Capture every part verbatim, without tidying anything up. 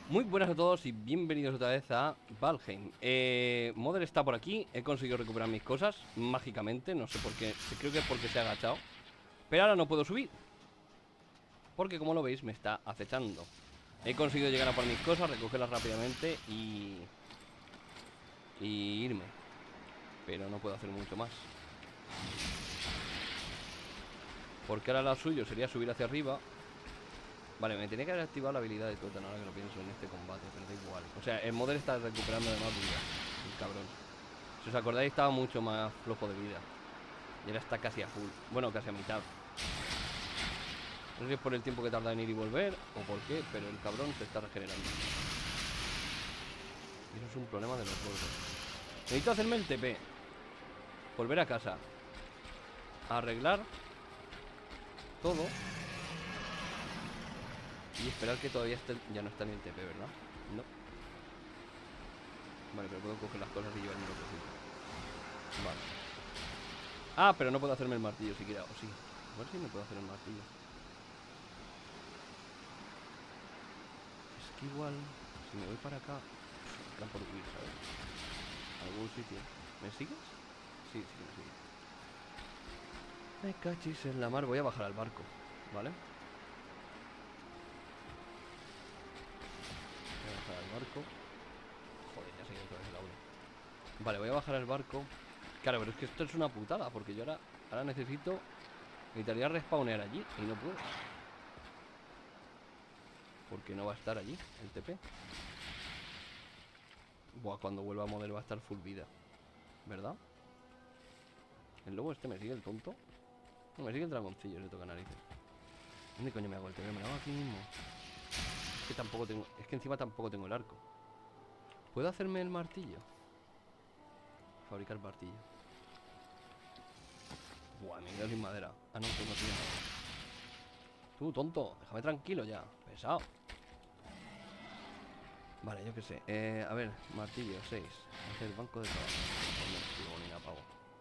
Muy buenas a todos y bienvenidos otra vez a Valheim. eh, Mother está por aquí, he conseguido recuperar mis cosas mágicamente, no sé por qué, creo que es porque se ha agachado. Pero ahora no puedo subir, porque como lo veis me está acechando. He conseguido llegar a por mis cosas, recogerlas rápidamente y... y irme. Pero no puedo hacer mucho más, porque ahora lo suyo sería subir hacia arriba. Vale, me tenía que haber activado la habilidad de Totan ahora que lo pienso en este combate, pero da igual. O sea, el Mother está recuperando además vida, el cabrón. Si os acordáis estaba mucho más flojo de vida y ahora está casi a full, bueno, casi a mitad. No sé si es por el tiempo que tarda en ir y volver o por qué, pero el cabrón se está regenerando. Y eso es un problema de los gordos. Necesito hacerme el T P, volver a casa, arreglar todo y esperar que todavía esté, ya no está ni el T P, ¿verdad? No. Vale, pero puedo coger las cosas y llevarme lo que sí. Vale. Ah, pero no puedo hacerme el martillo siquiera, o sí. A ver si me puedo hacer el martillo. Es que igual, si me voy para acá, me dan por huir, ¿sabes? Algún sitio. ¿Me sigues? Sí, sí, me sigues. Me cachis en la mar, voy a bajar al barco, ¿vale? Voy a bajar al barco. Joder, ya se ha ido otra vez el audio. Vale, voy a bajar al barco. Claro, pero es que esto es una putada, porque yo ahora, ahora necesito... Necesitaría respawnear allí y no puedo, porque no va a estar allí el T P. Buah, cuando vuelva a Mother va a estar full vida, ¿verdad? El lobo este me sigue, el tonto. No, me sigue el dragoncillo, le toca narices. ¿Dónde coño me hago el T P? Me lo hago aquí mismo. Es que tampoco tengo... Es que encima tampoco tengo el arco. ¿Puedo hacerme el martillo? Fabricar martillo. Buah, me quedo sin madera. Ah, no, pues no tiene nada. Tú, tonto, déjame tranquilo ya. Pesado. Vale, yo qué sé. Eh, a ver, martillo, seis. Hacer banco de trabajo. No me ni apago.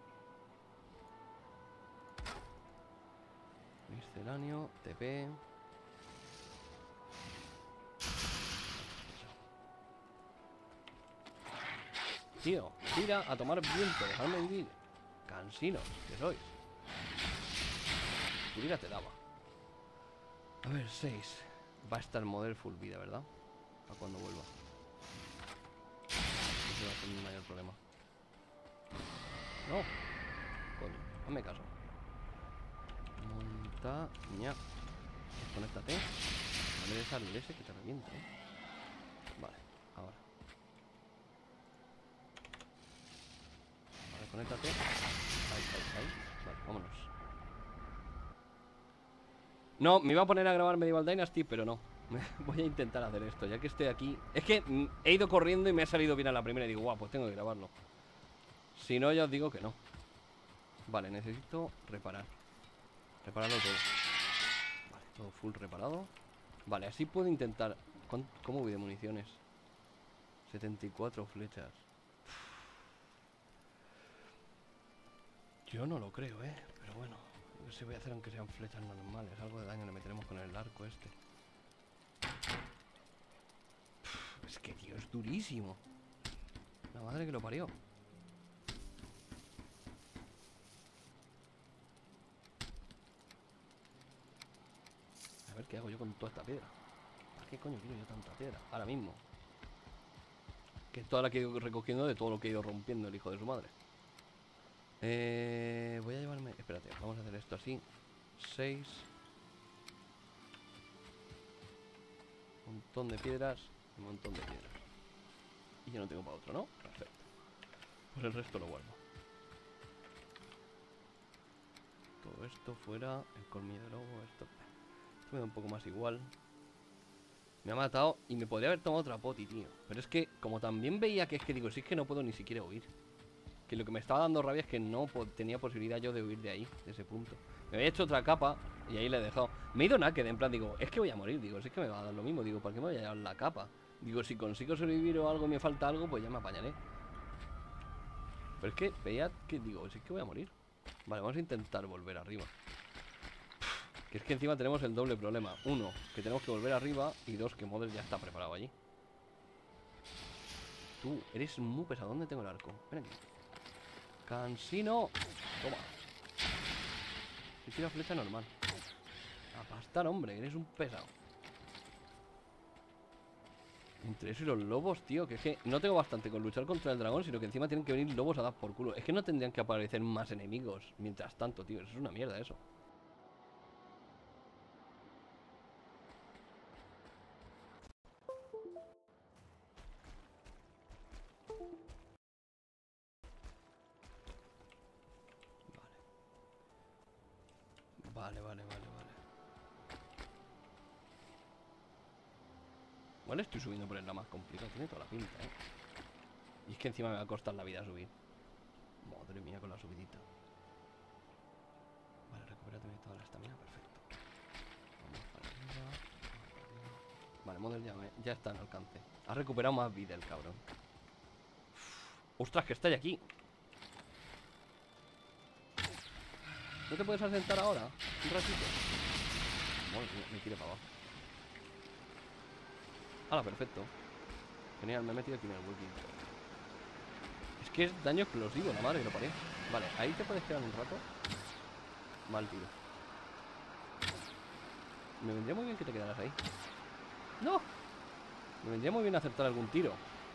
Misceláneo, T P. Tío, tira a tomar viento, dejadme vivir. Cansinos, que sois. Tira te daba. A ver, seis. Va a estar Mother full vida, ¿verdad? Para cuando vuelva. Ese va a ser mi mayor problema. No. Coño, hazme caso. Montaña. Desconéctate. Vale, esa el ese que te revienta, ¿eh? Vale, ahora. Vale, conéctate. Ahí, ahí, ahí. Vale, vámonos. No, me iba a poner a grabar Medieval Dynasty, pero no. Voy a intentar hacer esto, ya que estoy aquí. Es que mm, he ido corriendo y me ha salido bien a la primera y digo, guau, pues tengo que grabarlo. Si no, ya os digo que no. Vale, necesito reparar. Repararlo todo. Vale, todo full reparado. Vale, así puedo intentar... ¿Cómo voy de municiones? setenta y cuatro flechas. Yo no lo creo, eh. Pero bueno, yo sí voy a hacer aunque sean flechas normales. Algo de daño le meteremos con el arco este. Es que, tío, es durísimo. La madre que lo parió. A ver qué hago yo con toda esta piedra. ¿Para qué coño quiero yo tanta piedra? Ahora mismo. Que es toda la que he ido recogiendo de todo lo que he ido rompiendo el hijo de su madre. Eh, voy a llevarme... Espérate, vamos a hacer esto así. seis. Un montón de piedras. Un montón de piedras. Y yo no tengo para otro, ¿no? Perfecto. Pues el resto lo guardo. Todo esto fuera. El colmillo de lobo, esto... Esto me da un poco más igual. Me ha matado y me podría haber tomado otra poti, tío. Pero es que, como también veía que es que digo, si es que no puedo ni siquiera huir. Que lo que me estaba dando rabia es que no tenía posibilidad yo de huir de ahí, de ese punto. Me había hecho otra capa y ahí la he dejado. Me he ido naked, en plan, digo, es que voy a morir. Digo, si es que me va a dar lo mismo. Digo, ¿para qué me voy a llevar la capa? Digo, si consigo sobrevivir o algo y me falta algo, pues ya me apañaré. Pero es que veía que, digo, si es que voy a morir. Vale, vamos a intentar volver arriba. Que es que encima tenemos el doble problema. Uno, que tenemos que volver arriba. Y dos, que Mother ya está preparado allí. Tú, eres muy pesado. ¿Dónde tengo el arco? Ven aquí. Cansino. Toma. Si tira flecha normal. A pastar, hombre. Eres un pesado. Entre eso y los lobos, tío. Que es que no tengo bastante con luchar contra el dragón, sino que encima tienen que venir lobos a dar por culo. Es que no tendrían que aparecer más enemigos mientras tanto, tío. Eso es una mierda, eso. Vale, vale, vale, vale. Igual estoy subiendo por el la más complicado. Tiene toda la pinta, eh. Y es que encima me va a costar la vida subir. Madre mía, con la subidita. Vale, recupérate toda la estamina, perfecto. Vamos para arriba, vamos para arriba. Vale, Model ya, me, ya está en alcance. Ha recuperado más vida el cabrón. Uf, ¡ostras, que está aquí! ¿No te puedes asentar ahora? Un ratito. Bueno, me tire para abajo. ¡Hala, perfecto! Genial, me he metido aquí en el huequito. Es que es daño explosivo, la madre que lo paré. Vale, ahí te puedes quedar un rato. Mal tiro. Me vendría muy bien que te quedaras ahí. ¡No! Me vendría muy bien acertar algún tiro.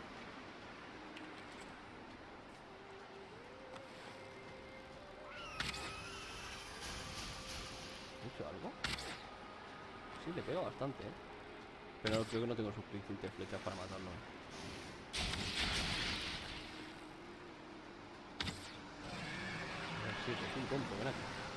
¿He hecho algo? Sí, le pego bastante, ¿eh? Pero creo que no tengo suficientes flechas para matarlo. A ver, sí, es un tonto, ven aquí.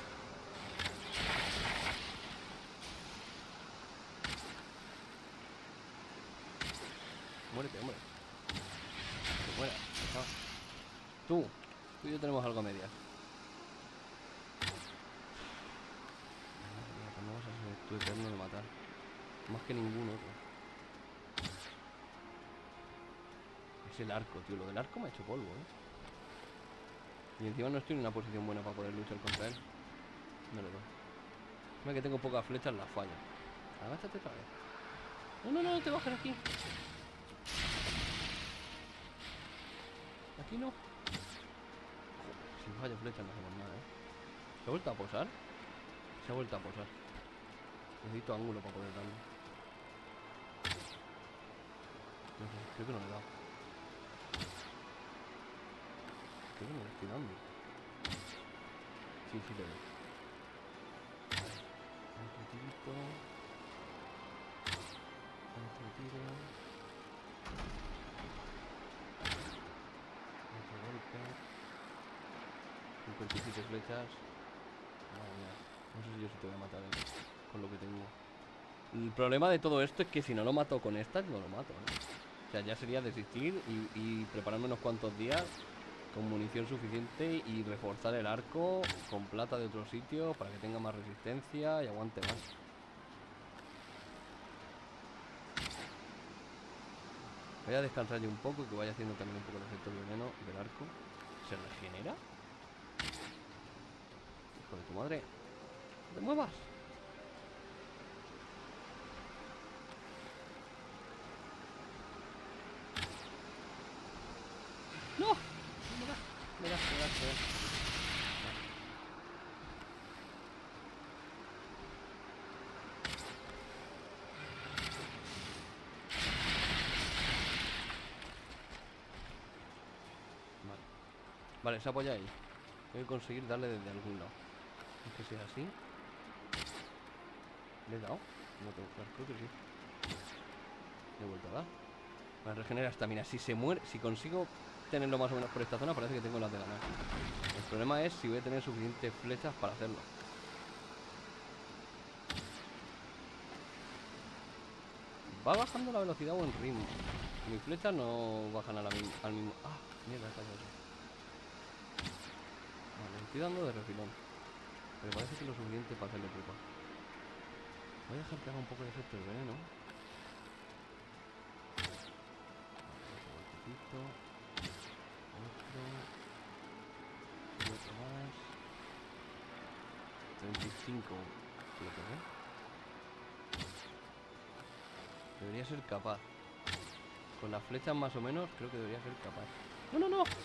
Muérete, hombre. Que muera. Ah. Tú, tú y yo tenemos algo a medias. No vas a ser tu eterno de matar. Más que ningún otro. Es el arco, tío. Lo del arco me ha hecho polvo, ¿eh? Y encima no estoy en una posición buena para poder luchar contra él. No le doy. Mira que tengo pocas flechas, las fallo. Agáchate otra vez. No, no, no, te bajes aquí. Aquí no. Joder, si fallo flechas no hacemos nada, ¿eh? ¿Se ha vuelto a posar? Se ha vuelto a posar. Necesito ángulo para poder darle. No sé, creo que no le he dado. Creo que no le estoy dando. Sí, sí le doy. Otro tirito. Otro tiro. Otro golpe. cincuenta y siete flechas. Madre mía. No sé si yo sí te voy a matar, ¿eh? Con lo que tengo. El problema de todo esto es que si no lo mato con estas, no lo mato, ¿eh? O sea, ya sería desistir y, y prepararme unos cuantos días con munición suficiente y reforzar el arco con plata de otro sitio para que tenga más resistencia y aguante más. Voy a descansar yo un poco y que vaya haciendo también un poco de efecto veneno del arco. ¿Se regenera? Hijo de tu madre. ¡No te muevas! ¡No! Me das, me das, me das, me das. Vale. Vale, se apoya ahí. Tengo que conseguir darle desde algún lado. Es que sea así. ¿Le he dado? No tengo claro, creo que sí. Le he vuelto a dar. Vale, regenera estamina. Si se muere, si consigo tenerlo más o menos por esta zona, parece que tengo las de ganar. El problema es si voy a tener suficientes flechas para hacerlo. ¿Va bajando la velocidad o el ritmo? Mis flechas no bajan a la mi al mismo... ¡Ah! Mierda, está eso. Vale, estoy dando de refilón. Pero parece que es lo suficiente para hacerle pupa. Voy a dejar que haga un poco de efecto el veneno. Otro, otro, otro más. treinta y cinco. ¿Lo pegué? Debería ser capaz. Con las flechas más o menos creo que debería ser capaz. ¡No, no, no!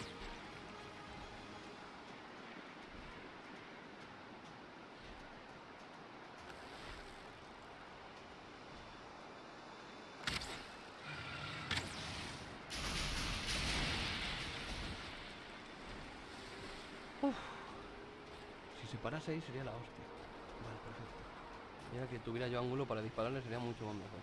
Uf. Si se parase ahí sería la hostia. Vale, perfecto. Mira que tuviera yo ángulo para dispararle sería mucho más mejor.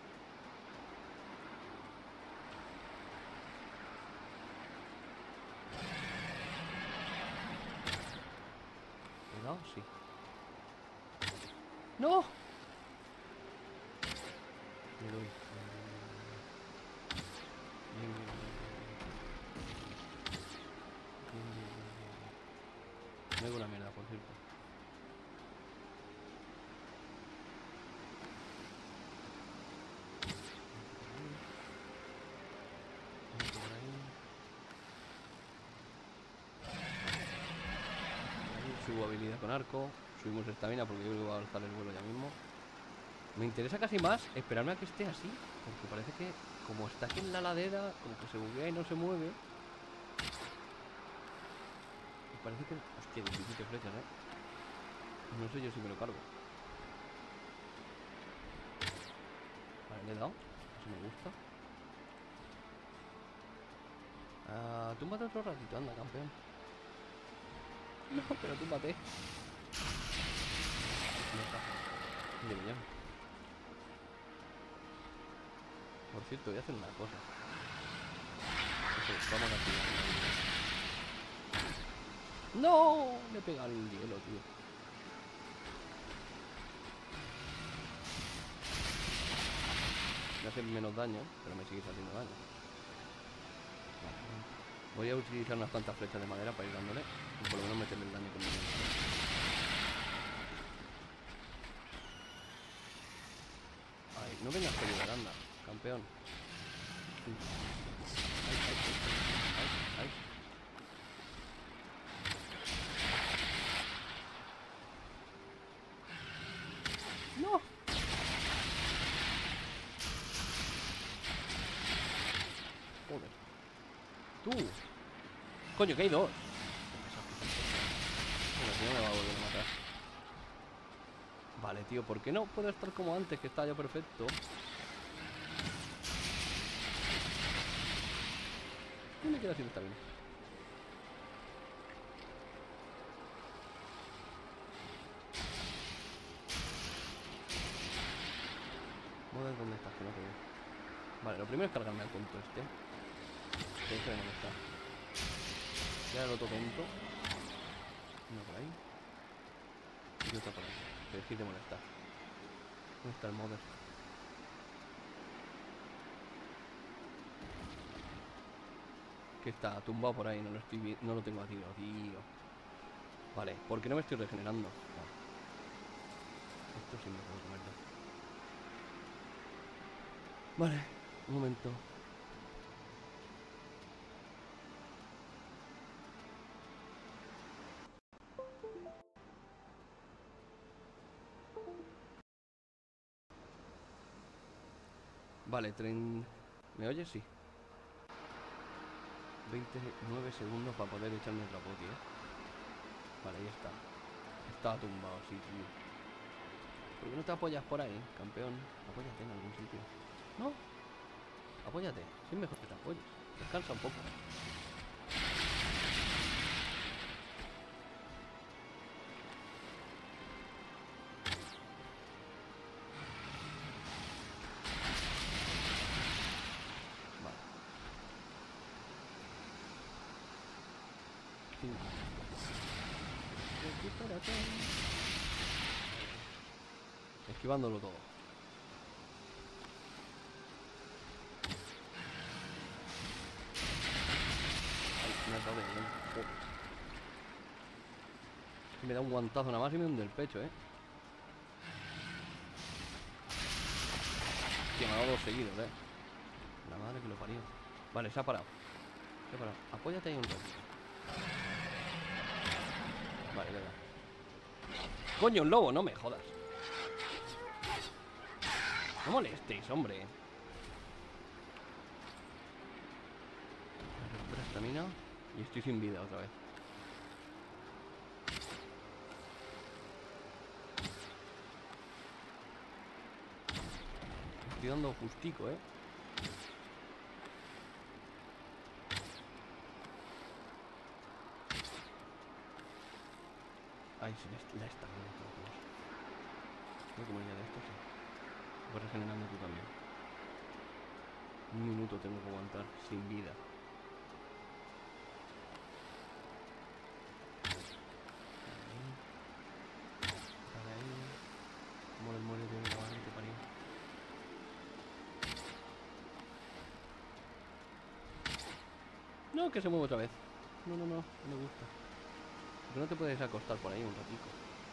¿Le he dado? Sí. ¡No! Le doy. Bien, bien, bien, bien, bien, bien, bien. Me hago una mierda, por cierto. Subo habilidad con arco. Subimos estamina porque yo creo que va a alzar el vuelo ya mismo. Me interesa casi más esperarme a que esté así, porque parece que como está aquí en la ladera, como que se buguea y no se mueve. Y parece que... Hostia, diecisiete flechas, eh. No sé yo si me lo cargo. Vale, le he dado. Eso me gusta. Ah, túmbate otro ratito, anda, campeón. No, pero túmbate. No está. De millón. Por cierto, voy a hacer una cosa. Eso, vamos a activar. ¡No! Le he pegado el hielo, tío. Me hace menos daño, pero me sigue haciendo daño. Vale. Voy a utilizar unas cuantas flechas de madera para ir dándole y por lo menos meterle el daño con mi mano. Ay, no vengas a ayudar, anda, campeón. Sí. Ay, ay, ay, ay, ay. ¡No! Joder. ¡Tú! Coño, que hay dos. Bueno, si no me va a volver a matar. Vale, tío, ¿por qué no puedo estar como antes, que estaba ya perfecto? No me queda así, está bien. Joder, ¿dónde estás? Que no te veo. Vale, lo primero es cargarme al tonto este. Que este no está. Ya el otro tonto. Uno por ahí. Y otro por ahí. Que es que te molesta. ¿Dónde está el modder? Que está tumbado por ahí, no lo estoy vi no lo tengo a tiro, tío. Vale, ¿por qué no me estoy regenerando? Vale. Esto sí me lo puedo comer ya. Vale, un momento. Vale, tren... ¿Me oyes? Sí. veintinueve segundos para poder echarme otra poti, ¿eh? Vale, ahí está. Estaba tumbado, sí, tío. ¿Por qué no te apoyas por ahí, campeón? Apóyate en algún sitio. ¿No? Apóyate. Sí es mejor que te apoyes. Descansa un poco. Vale. Cinco. Esquivándolo todo. Ay, me ha dado de bien. Joder. Me da un guantazo nada más y me hunde el pecho, eh. Tío, me ha dado dos seguidos, eh. La madre que lo parió. Vale, se ha parado. Se ha parado. Apóyate ahí un ratito. Vale, venga. Coño, un lobo, no me jodas. No molestéis, hombre. estamina y estoy sin vida otra vez. Estoy dando justico, eh. Ay, sí, la estamina. Voy a comer ya de esto, sí. Voy regenerando tú también. Un minuto tengo que aguantar sin vida. Ahí. Para ahí. Muere, muere, de la madre que parió. No, que se mueve otra vez. No, no, no, no me gusta. ¿Por qué no te puedes acostar por ahí un ratico?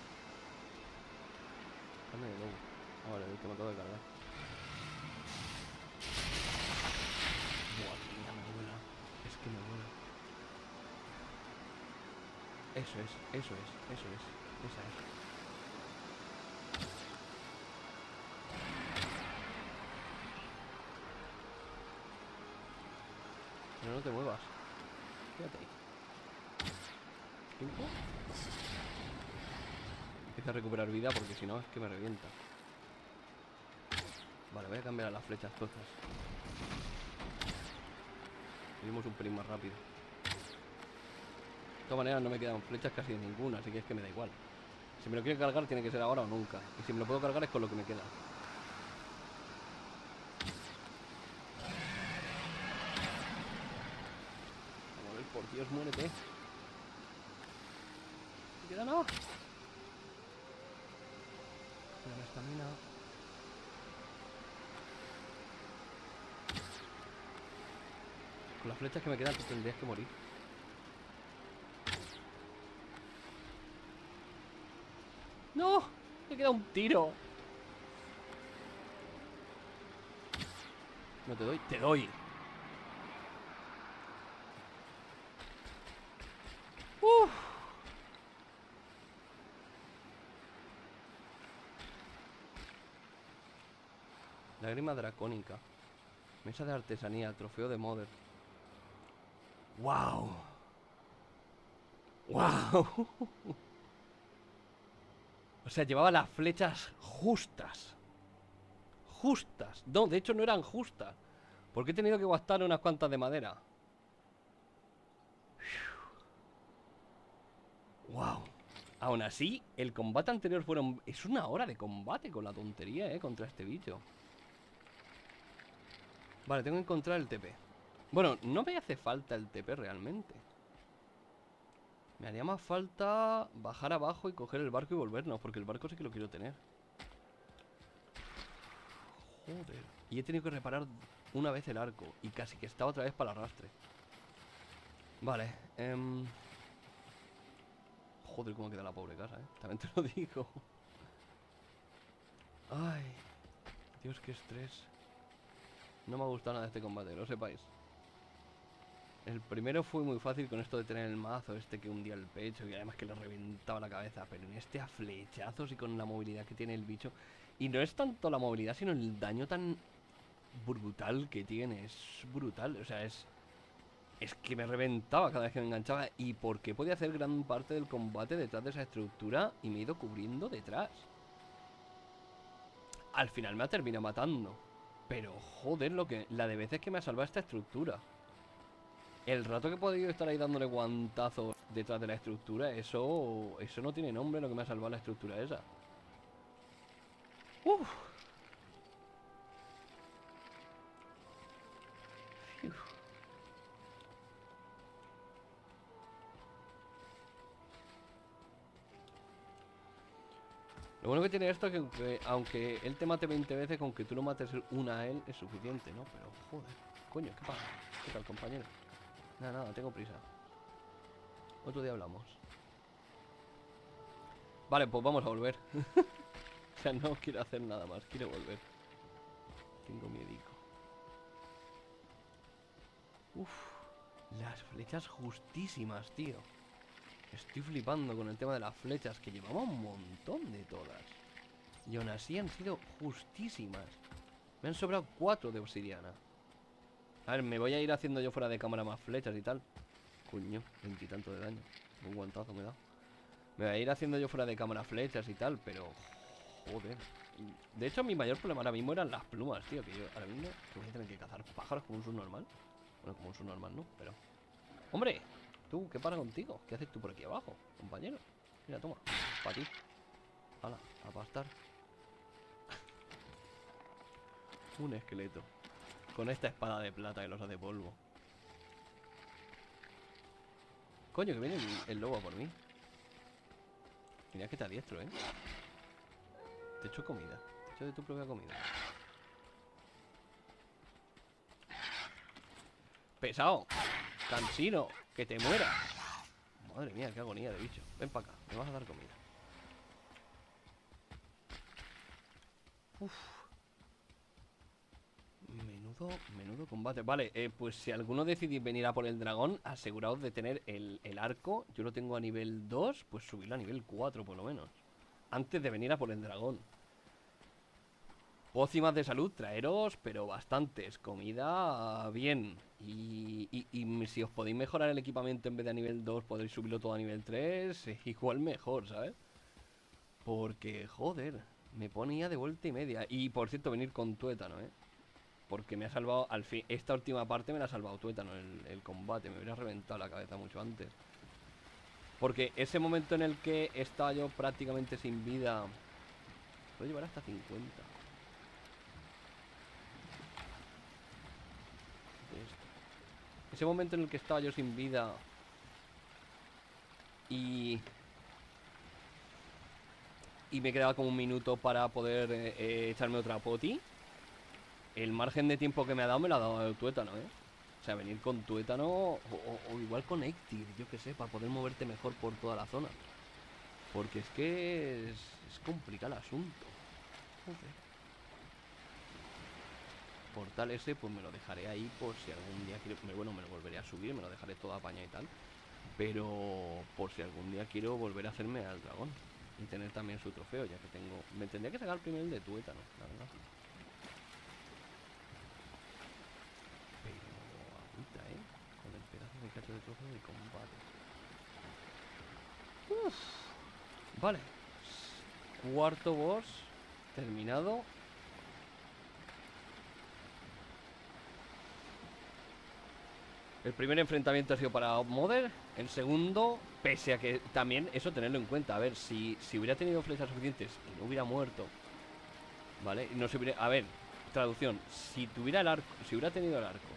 Carne de lobo. Ah, vale, el que me acabo de cargar. Buah, mira, me vuela. Es que me vuela. Eso es, eso es, eso es. Esa es. Pero no te muevas. Fíjate ahí. ¿Cinco? Empieza a recuperar vida porque si no es que me revienta. Vale, voy a cambiar a las flechas todas. Seguimos un pelín más rápido. De todas maneras no me quedan flechas casi de ninguna, así que es que me da igual. Si me lo quiero cargar tiene que ser ahora o nunca. Y si me lo puedo cargar es con lo que me queda. Vamos a ver, por Dios, muérete. ¿Me queda nada? Pero la estamina. Con las flechas que me quedan tú tendrías que morir. ¡No! Me queda un tiro. No te doy, te doy. Uf. Lágrima dracónica. Mesa de artesanía, trofeo de Mother. ¡Wow! ¡Wow! O sea, llevaba las flechas justas. Justas. No, de hecho no eran justas. Porque he tenido que gastar unas cuantas de madera. ¡Wow! Aún así, el combate anterior fueron... Es una hora de combate con la tontería, eh, contra este bicho. Vale, tengo que encontrar el T P. Bueno, no me hace falta el T P realmente. Me haría más falta bajar abajo y coger el barco y volvernos, porque el barco sí que lo quiero tener. Joder. Y he tenido que reparar una vez el arco y casi que está otra vez para el arrastre. Vale. Um... Joder, cómo queda la pobre casa, eh. También te lo digo. Ay. Dios, qué estrés. No me ha gustado nada este combate, lo sepáis. El primero fue muy fácil con esto de tener el mazo este que hundía el pecho y además que le reventaba la cabeza. Pero en este a flechazos y con la movilidad que tiene el bicho. Y no es tanto la movilidad, sino el daño tan brutal que tiene. Es brutal, o sea, es... Es que me reventaba cada vez que me enganchaba. Y porque podía hacer gran parte del combate detrás de esa estructura y me he ido cubriendo detrás. Al final me ha terminado matando. Pero joder, lo que la de veces que me ha salvado esta estructura. El rato que he podido estar ahí dándole guantazos detrás de la estructura, eso eso no tiene nombre, lo que me ha salvado la estructura esa. Uf. Lo bueno que tiene esto es que aunque, aunque él te mate veinte veces, con que tú lo mates una a él es suficiente, ¿no? Pero joder, coño, ¿qué pasa? ¿Qué tal, compañero? Nada, nada, tengo prisa. Otro día hablamos. Vale, pues vamos a volver. O sea, no quiero hacer nada más, quiero volver. Tengo miedico. Uf, las flechas justísimas, tío. Estoy flipando con el tema de las flechas, que llevaba un montón de todas. Y aún así han sido justísimas. Me han sobrado cuatro de obsidiana. A ver, me voy a ir haciendo yo fuera de cámara más flechas y tal. Coño, veintitanto de daño. Un guantazo me da. Me voy a ir haciendo yo fuera de cámara flechas y tal, pero... Joder. De hecho, mi mayor problema ahora mismo eran las plumas, tío. Que yo ahora mismo que voy a tener que cazar pájaros como un subnormal. Bueno, como un subnormal, ¿no? Pero... ¡Hombre! Tú, ¿qué pasa contigo? ¿Qué haces tú por aquí abajo, compañero? Mira, toma. Para ti. Hala, a pastar. Un esqueleto. Con esta espada de plata que los hace polvo. Coño, que viene el, el lobo a por mí. Mira que te adiestro, ¿eh? Te echo comida. Te echo de tu propia comida. ¡Pesado! ¡Cansino! ¡Que te mueras! Madre mía, qué agonía de bicho. Ven para acá, me vas a dar comida. Uf. Menudo, menudo combate. Vale, eh, pues si alguno decidís venir a por el dragón, aseguraos de tener el, el arco. Yo lo tengo a nivel dos, pues subirlo a nivel cuatro por lo menos. Antes de venir a por el dragón. Pócimas de salud, traeros, pero bastantes. Comida, bien. Y, y, y si os podéis mejorar el equipamiento en vez de a nivel dos, podéis subirlo todo a nivel tres, eh, igual mejor, ¿sabes? Porque, joder, me ponía de vuelta y media. Y por cierto, venir con tuétano, ¿eh? Porque me ha salvado, al fin, esta última parte me la ha salvado tuétano, el, el combate. Me hubiera reventado la cabeza mucho antes. Porque ese momento en el que estaba yo prácticamente sin vida... Puedo llevar hasta cincuenta. Ese momento en el que estaba yo sin vida y... Y me quedaba como un minuto para poder eh, eh, echarme otra poti. El margen de tiempo que me ha dado me lo ha dado el tuétano, ¿eh? O sea, venir con tuétano o, o, o igual con Ectir, yo que sé, para poder moverte mejor por toda la zona. Porque es que es, es complicado el asunto. Joder. Portal ese pues me lo dejaré ahí por si algún día quiero... Bueno, me lo volveré a subir, me lo dejaré todo apañado y tal. Pero por si algún día quiero volver a hacerme al dragón y tener también su trofeo, ya que tengo... Me tendría que sacar primero el de tuétano, la verdad. Pero agüita, ¿eh? Con el pedazo de cacho de trofeo de combate. Uf. Vale. Cuarto boss terminado. El primer enfrentamiento ha sido para Mother. El segundo, pese a que también eso tenerlo en cuenta. A ver, si, si hubiera tenido flechas suficientes y no hubiera muerto, ¿vale? No se hubiera... A ver, traducción. Si tuviera el arco, si hubiera tenido el arco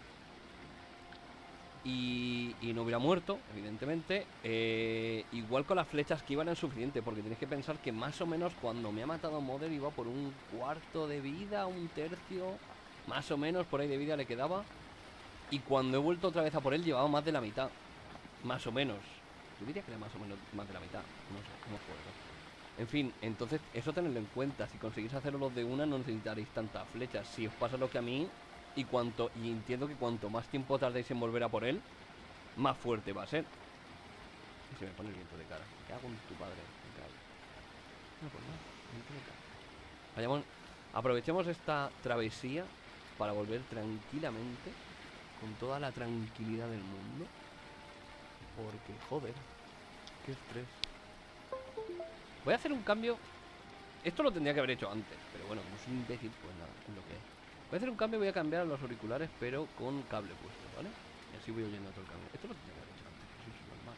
y, y no hubiera muerto, evidentemente, eh, igual con las flechas que iban eran suficiente. Porque tenéis que pensar que más o menos cuando me ha matado Mother iba por un cuarto de vida, un tercio, más o menos por ahí de vida le quedaba. Y cuando he vuelto otra vez a por él llevaba más de la mitad. Más o menos. Yo diría que era más o menos más de la mitad. No sé, no me acuerdo. En fin, entonces eso tenedlo en cuenta. Si conseguís hacerlo de una no necesitaréis tantas flechas. Si os pasa lo que a mí, y cuanto y entiendo que cuanto más tiempo tardéis en volver a por él, más fuerte va a ser. Y se me pone el viento de cara. ¿Qué hago con tu padre? Me cago. No, pues nada, viento de cara. Vayamos, aprovechemos esta travesía para volver tranquilamente, con toda la tranquilidad del mundo. Porque, joder, qué estrés. Voy a hacer un cambio. Esto lo tendría que haber hecho antes, pero bueno, como soy un imbécil, pues nada, es lo que es. Voy a hacer un cambio, voy a cambiar los auriculares, pero con cable puesto, ¿vale? Y así voy oyendo todo el cambio. Esto lo tendría que haber hecho antes, pero soy normal.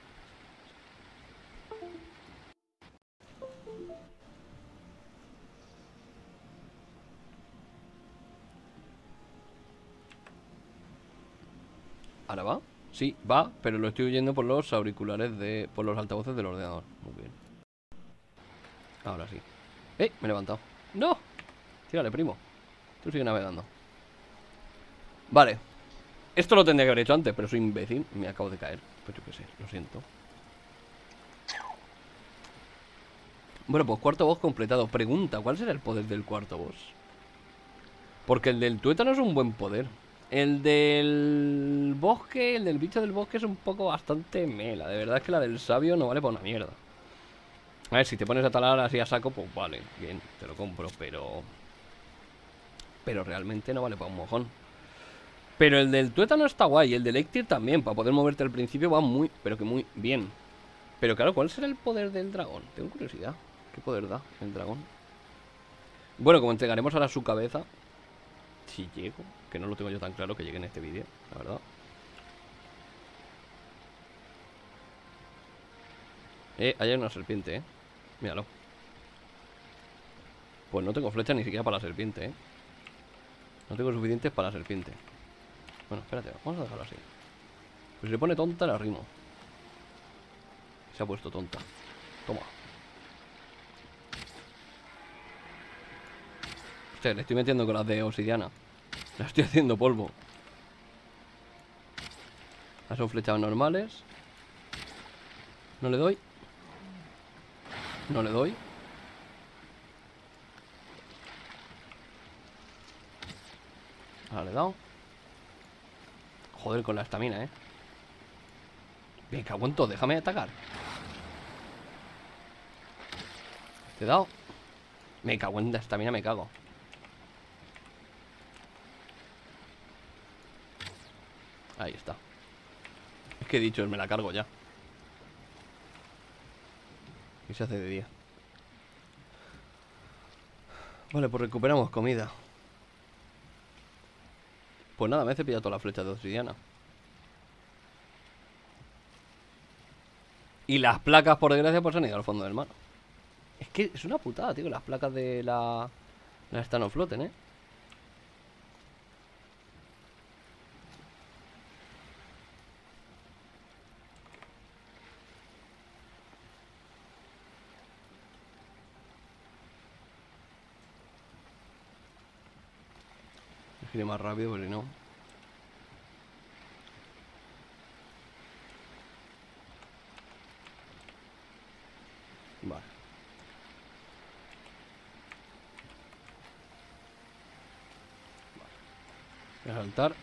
¿Ahora va? Sí, va, pero lo estoy oyendo por los auriculares de... por los altavoces del ordenador. Muy bien. Ahora sí. ¡Eh! Me he levantado. ¡No! Tírale, primo. Tú sigue navegando. Vale. Esto lo tendría que haber hecho antes, pero soy imbécil. Me acabo de caer. Pues yo qué sé, lo siento. Bueno, pues cuarto boss completado. Pregunta, ¿cuál será el poder del cuarto boss? Porque el del tuétano es un buen poder. El del bosque, el del bicho del bosque es un poco bastante mela. De verdad es que la del sabio no vale para una mierda. A ver, si te pones a talar así a saco, pues vale, bien, te lo compro, pero... Pero realmente no vale para un mojón. Pero el del tuétano está guay. El del Ectir también. Para poder moverte al principio va muy, pero que muy bien. Pero claro, ¿cuál será el poder del dragón? Tengo curiosidad. ¿Qué poder da el dragón? Bueno, como entregaremos ahora su cabeza, si llego, que no lo tengo yo tan claro que llegue en este vídeo, la verdad. Eh, ahí hay una serpiente, eh. Míralo. Pues no tengo flecha ni siquiera para la serpiente, eh. No tengo suficientes para la serpiente. Bueno, espérate, vamos a dejarlo así. Pues si se pone tonta, la rimo. Se ha puesto tonta. Toma. Hostia, le estoy metiendo con las de obsidiana. La estoy haciendo polvo. Las son flechas normales. No le doy. No le doy. Ahora le he dado. Joder, con la estamina, eh. Bien, que aguanto, déjame atacar. Te he dado. Me cago en la estamina, me cago. Ahí está. Es que he dicho, me la cargo ya. Y se hace de día. Vale, pues recuperamos comida. Pues nada, me he cepillado todas las flechas de obsidiana. Y las placas, por desgracia, pues han ido al fondo del mar. Es que es una putada, tío, las placas de la... La esta no floten, eh. Gire más rápido, porque no. Vale. Vale. Voy a saltar.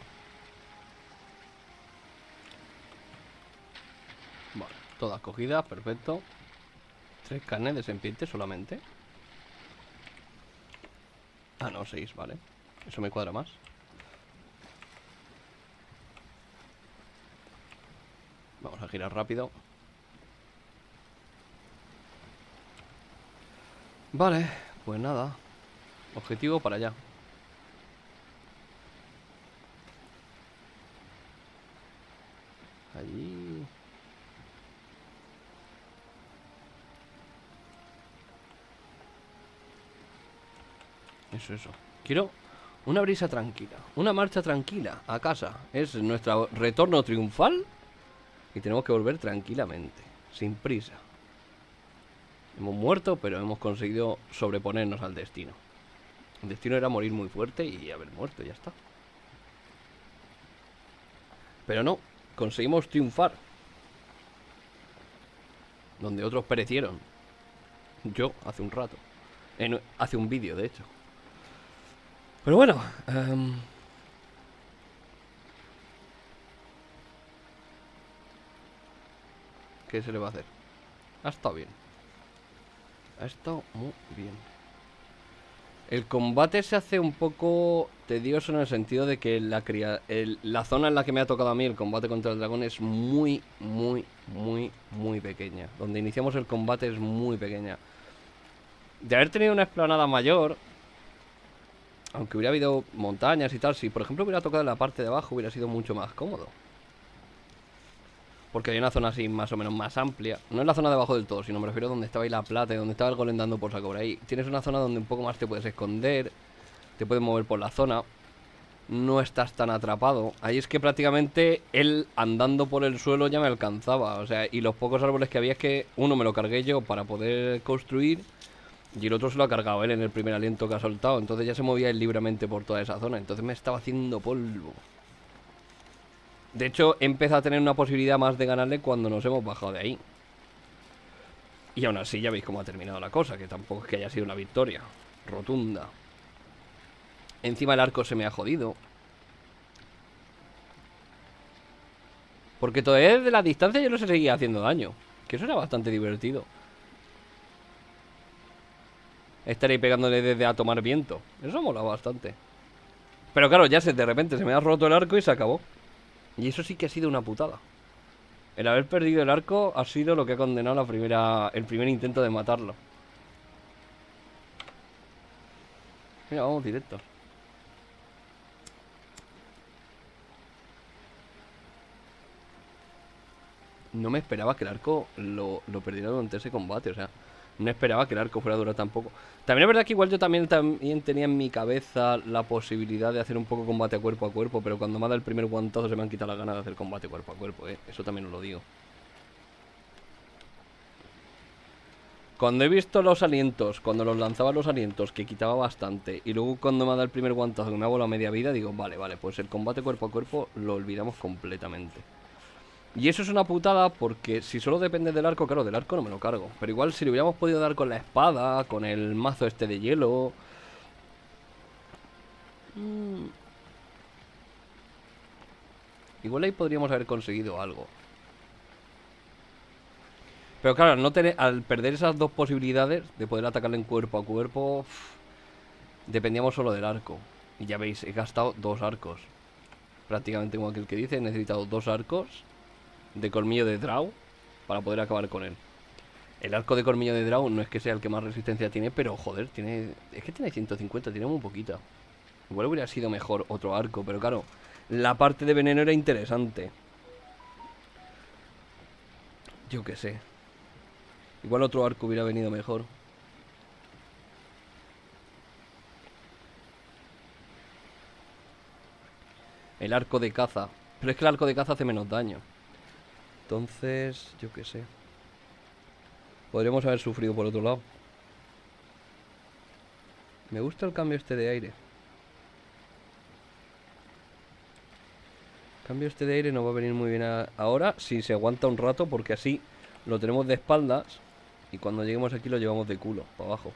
Vale, todas cogidas, perfecto. Tres carnes de serpiente solamente. Ah, no, seis, vale. Eso me cuadra más. Vamos a girar rápido. Vale, pues nada. Objetivo para allá. Allí. Eso, eso. Quiero una brisa tranquila. Una marcha tranquila a casa. Es nuestro retorno triunfal. Y tenemos que volver tranquilamente. Sin prisa. Hemos muerto, pero hemos conseguido sobreponernos al destino. El destino era morir muy fuerte y haber muerto, ya está. Pero no, conseguimos triunfar. Donde otros perecieron. Yo, hace un rato. En, hace un vídeo, de hecho. Pero bueno. Um... ¿Qué se le va a hacer? Ha estado bien. Ha estado muy bien. El combate se hace un poco tedioso en el sentido de que la, cría, el, la zona en la que me ha tocado a mí el combate contra el dragón es muy, muy, muy, muy pequeña. Donde iniciamos el combate es muy pequeña. De haber tenido una explanada mayor, aunque hubiera habido montañas y tal, si por ejemplo hubiera tocado en la parte de abajo hubiera sido mucho más cómodo. Porque hay una zona así más o menos más amplia. No es la zona de abajo del todo, sino me refiero a donde estaba ahí la plata y donde estaba el golem dando por saco por ahí. Tienes una zona donde un poco más te puedes esconder, te puedes mover por la zona. No estás tan atrapado. Ahí es que prácticamente él andando por el suelo ya me alcanzaba. O sea, y los pocos árboles que había es que uno me lo cargué yo para poder construir y el otro se lo ha cargado él en el primer aliento que ha soltado. Entonces ya se movía él libremente por toda esa zona. Entonces me estaba haciendo polvo. De hecho, he empezado a tener una posibilidad más de ganarle cuando nos hemos bajado de ahí. Y aún así ya veis cómo ha terminado la cosa, que tampoco es que haya sido una victoria rotunda. Encima el arco se me ha jodido. Porque todavía desde la distancia yo no se seguía haciendo daño. Que eso era bastante divertido. Estar ahí pegándole desde a tomar viento. Eso mola bastante. Pero claro, ya se, de repente se me ha roto el arco y se acabó. Y eso sí que ha sido una putada. El haber perdido el arco ha sido lo que ha condenado la primera, el primer intento de matarlo. Mira, vamos directo. No me esperaba que el arco lo, lo perdiera durante ese combate, o sea, no esperaba que el arco fuera a durar tan poco. También es verdad que igual yo también, también tenía en mi cabeza la posibilidad de hacer un poco combate cuerpo a cuerpo, pero cuando me ha dado el primer guantazo se me han quitado las ganas de hacer combate cuerpo a cuerpo, eh. Eso también os lo digo. Cuando he visto los alientos, cuando los lanzaba los alientos, que quitaba bastante, y luego cuando me ha dado el primer guantazo que me ha volado media vida, digo, vale, vale, pues el combate cuerpo a cuerpo lo olvidamos completamente. Y eso es una putada porque si solo depende del arco, claro, del arco no me lo cargo. Pero igual si le hubiéramos podido dar con la espada, con el mazo este de hielo... Mmm... Igual ahí podríamos haber conseguido algo. Pero claro, al, no tener, al perder esas dos posibilidades de poder atacarle en cuerpo a cuerpo, uff, dependíamos solo del arco. Y ya veis, he gastado dos arcos. Prácticamente como aquel que dice, he necesitado dos arcos de colmillo de Draw para poder acabar con él. El arco de colmillo de Draw no es que sea el que más resistencia tiene, pero joder, tiene... Es que tiene ciento cincuenta, tiene muy poquita. Igual hubiera sido mejor otro arco, pero claro, la parte de veneno era interesante. Yo qué sé. Igual otro arco hubiera venido mejor. El arco de caza. Pero es que el arco de caza hace menos daño. Entonces, yo qué sé. Podríamos haber sufrido por otro lado. Me gusta el cambio este de aire. El cambio este de aire no va a venir muy bien a... ahora, si se aguanta un rato, porque así lo tenemos de espaldas. Y cuando lleguemos aquí lo llevamos de culo, para abajo.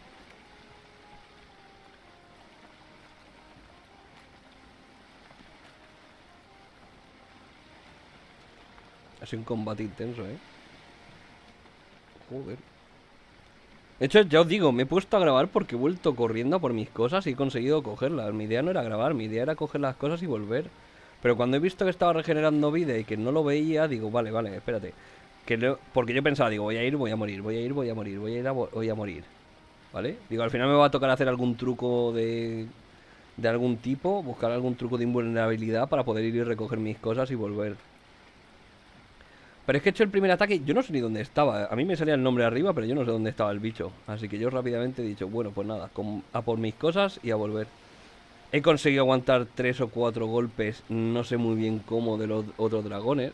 Ha sido un combate intenso, eh. Joder. De hecho, ya os digo, me he puesto a grabar porque he vuelto corriendo por mis cosas y he conseguido cogerlas. Mi idea no era grabar, mi idea era coger las cosas y volver. Pero cuando he visto que estaba regenerando vida y que no lo veía, digo, vale, vale, espérate. Que no... Porque yo pensaba, digo, voy a ir, voy a morir, voy a ir, voy a morir, voy a ir, a voy a morir. ¿Vale? Digo, al final me va a tocar hacer algún truco de... de algún tipo, buscar algún truco de invulnerabilidad para poder ir y recoger mis cosas y volver. Pero es que he hecho el primer ataque, yo no sé ni dónde estaba. A mí me salía el nombre arriba, pero yo no sé dónde estaba el bicho. Así que yo rápidamente he dicho, bueno, pues nada, a por mis cosas y a volver. He conseguido aguantar tres o cuatro golpes, no sé muy bien cómo, de los otros dragones.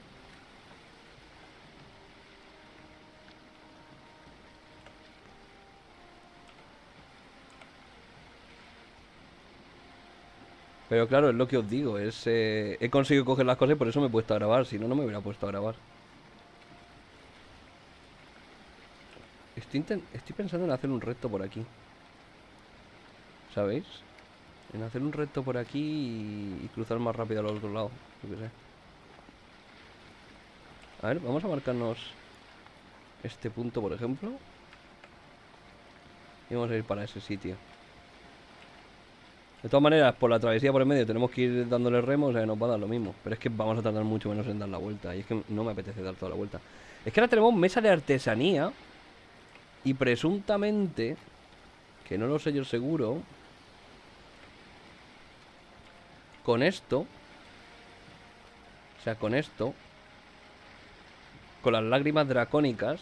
Pero claro, es lo que os digo, es eh, he conseguido coger las cosas y por eso me he puesto a grabar, si no, no me hubiera puesto a grabar. Estoy, estoy pensando en hacer un reto por aquí. ¿Sabéis? En hacer un reto por aquí y, y cruzar más rápido al otro lado. Yo qué sé. A ver, vamos a marcarnos este punto, por ejemplo. Y vamos a ir para ese sitio. De todas maneras, por la travesía por el medio tenemos que ir dándole remos, o sea, nos va a dar lo mismo. Pero es que vamos a tardar mucho menos en dar la vuelta. Y es que no me apetece dar toda la vuelta. Es que ahora tenemos mesa de artesanía. Y presuntamente, que no lo sé yo seguro, con esto, o sea, con esto, con las lágrimas dracónicas,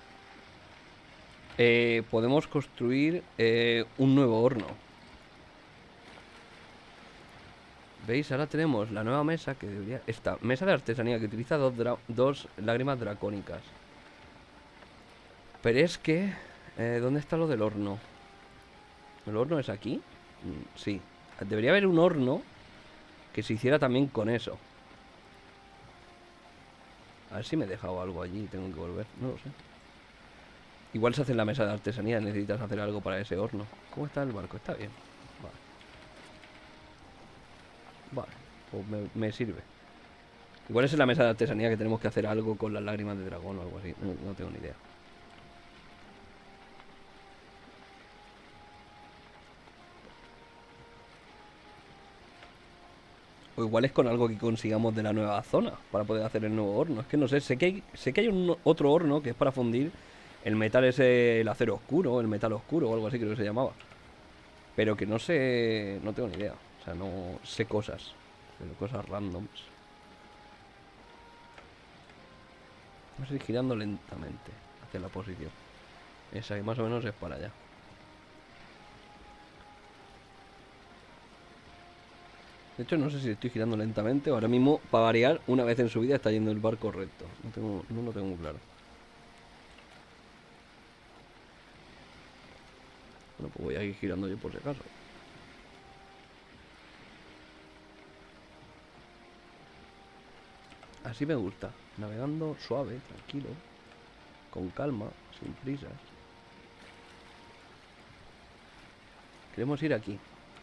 eh, podemos construir eh, un nuevo horno. ¿Veis? Ahora tenemos la nueva mesa que debería... Esta mesa de artesanía que utiliza dos, dos lágrimas dracónicas. Pero es que... Eh, ¿dónde está lo del horno? ¿El horno es aquí? Mm, sí. Debería haber un horno que se hiciera también con eso. A ver si me he dejado algo allí y tengo que volver. No lo sé. Igual se hace en la mesa de artesanía. Necesitas hacer algo para ese horno. ¿Cómo está el barco? Está bien. Vale. Vale. Pues me, me sirve. Igual es en la mesa de artesanía que tenemos que hacer algo con las lágrimas de dragón o algo así. No, no tengo ni idea. O igual es con algo que consigamos de la nueva zona para poder hacer el nuevo horno. Es que no sé, sé que hay, sé que hay un otro horno que es para fundir el metal ese, el acero oscuro, el metal oscuro o algo así creo que se llamaba. Pero que no sé, no tengo ni idea. O sea, no sé cosas, pero cosas randoms. Vamos a ir girando lentamente hacia la posición. Esa que más o menos es para allá. De hecho, no sé si estoy girando lentamente o ahora mismo, para variar, una vez en su vida está yendo el barco recto. No, tengo, no lo tengo muy claro. Bueno, pues voy a ir girando yo por si acaso. Así me gusta. Navegando suave, tranquilo. Con calma, sin prisas. Queremos ir aquí.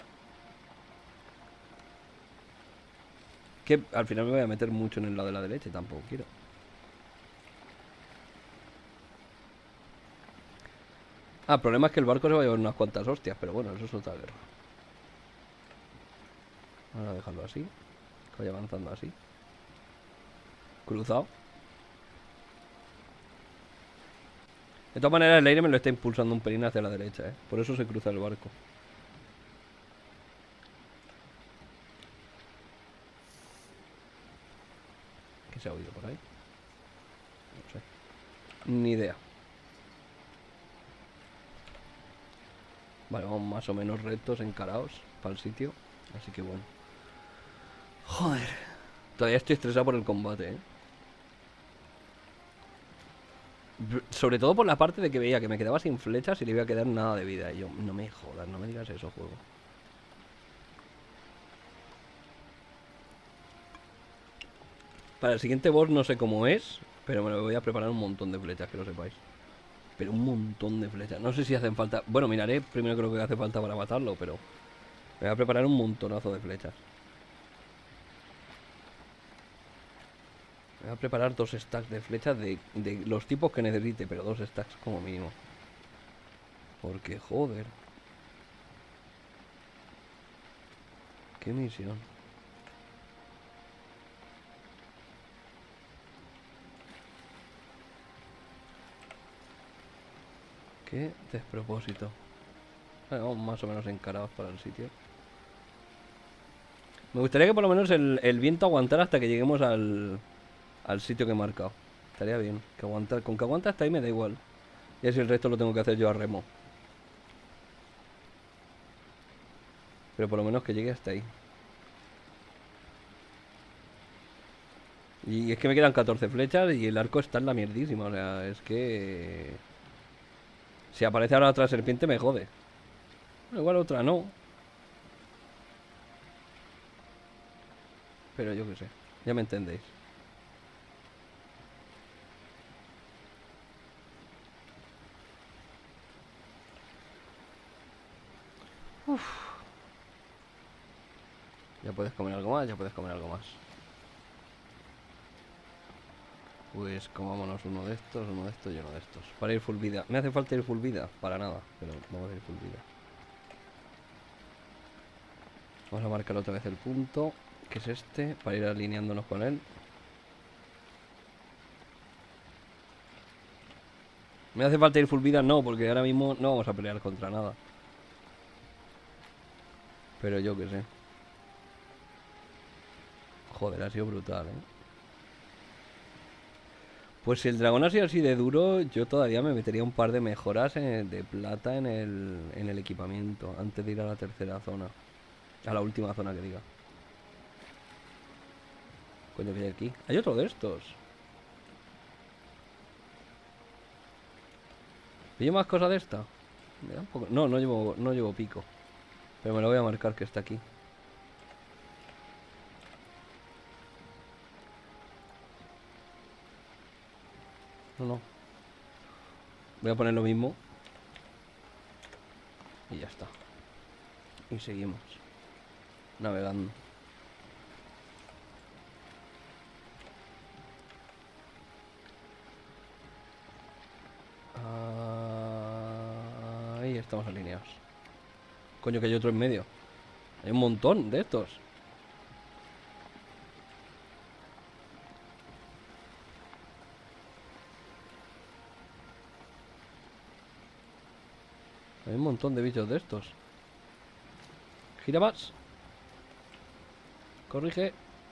Que al final me voy a meter mucho en el lado de la derecha y tampoco quiero. Ah, el problema es que el barco se va a llevar unas cuantas hostias, pero bueno, eso es otra guerra. Vamos a dejarlo así. Que vaya avanzando así. Cruzado. De todas maneras, el aire me lo está impulsando un pelín hacia la derecha, ¿eh? Por eso se cruza el barco. ¿Qué se ha oído por ahí? No sé. Ni idea. Vale, vamos más o menos rectos, encarados para el sitio. Así que bueno. Joder. Todavía estoy estresado por el combate, ¿eh? Sobre todo por la parte de que veía que me quedaba sin flechas y le iba a quedar nada de vida. Y yo, no me jodas, no me digas eso, juego. Para el siguiente boss no sé cómo es, pero me lo voy a preparar un montón de flechas, que lo sepáis. Pero un montón de flechas. No sé si hacen falta... Bueno, miraré primero creo que hace falta para matarlo, pero... Me voy a preparar un montonazo de flechas. Me voy a preparar dos stacks de flechas de, de los tipos que necesite, pero dos stacks como mínimo. Porque, joder. Qué misión. Qué despropósito. Vale, vamos más o menos encarados para el sitio. Me gustaría que por lo menos el, el viento aguantara hasta que lleguemos al, al sitio que he marcado. Estaría bien. Que aguantar. Con que aguante hasta ahí me da igual. Y así el resto lo tengo que hacer yo a remo. Pero por lo menos que llegue hasta ahí. Y es que me quedan catorce flechas y el arco está en la mierdísima. O sea, es que... Si aparece ahora otra serpiente me jode. Bueno, igual otra no. Pero yo qué sé. Ya me entendéis. Uf. Ya puedes comer algo más, ya puedes comer algo más. Pues comámonos uno de estos, uno de estos y uno de estos. Para ir full vida. ¿Me hace falta ir full vida? Para nada, pero vamos a ir full vida. Vamos a marcar otra vez el punto, que es este, para ir alineándonos con él. ¿Me hace falta ir full vida? No, porque ahora mismo no vamos a pelear contra nada. Pero yo qué sé. Joder, ha sido brutal, ¿eh? Pues si el dragón ha sido así de duro, yo todavía me metería un par de mejoras en- de plata en el, en el equipamiento antes de ir a la tercera zona. A la última zona que diga. Coño, que hay aquí. Hay otro de estos. ¿Pillo más cosas de esta? Me da un poco... No, no llevo, no llevo pico. Pero me lo voy a marcar que está aquí. No, no. Voy a poner lo mismo. Y ya está. Y seguimos. Navegando. Ah, ahí estamos alineados. Coño, que hay otro en medio. Hay un montón de estos. Hay un montón de bichos de estos. Gira más. Corrige.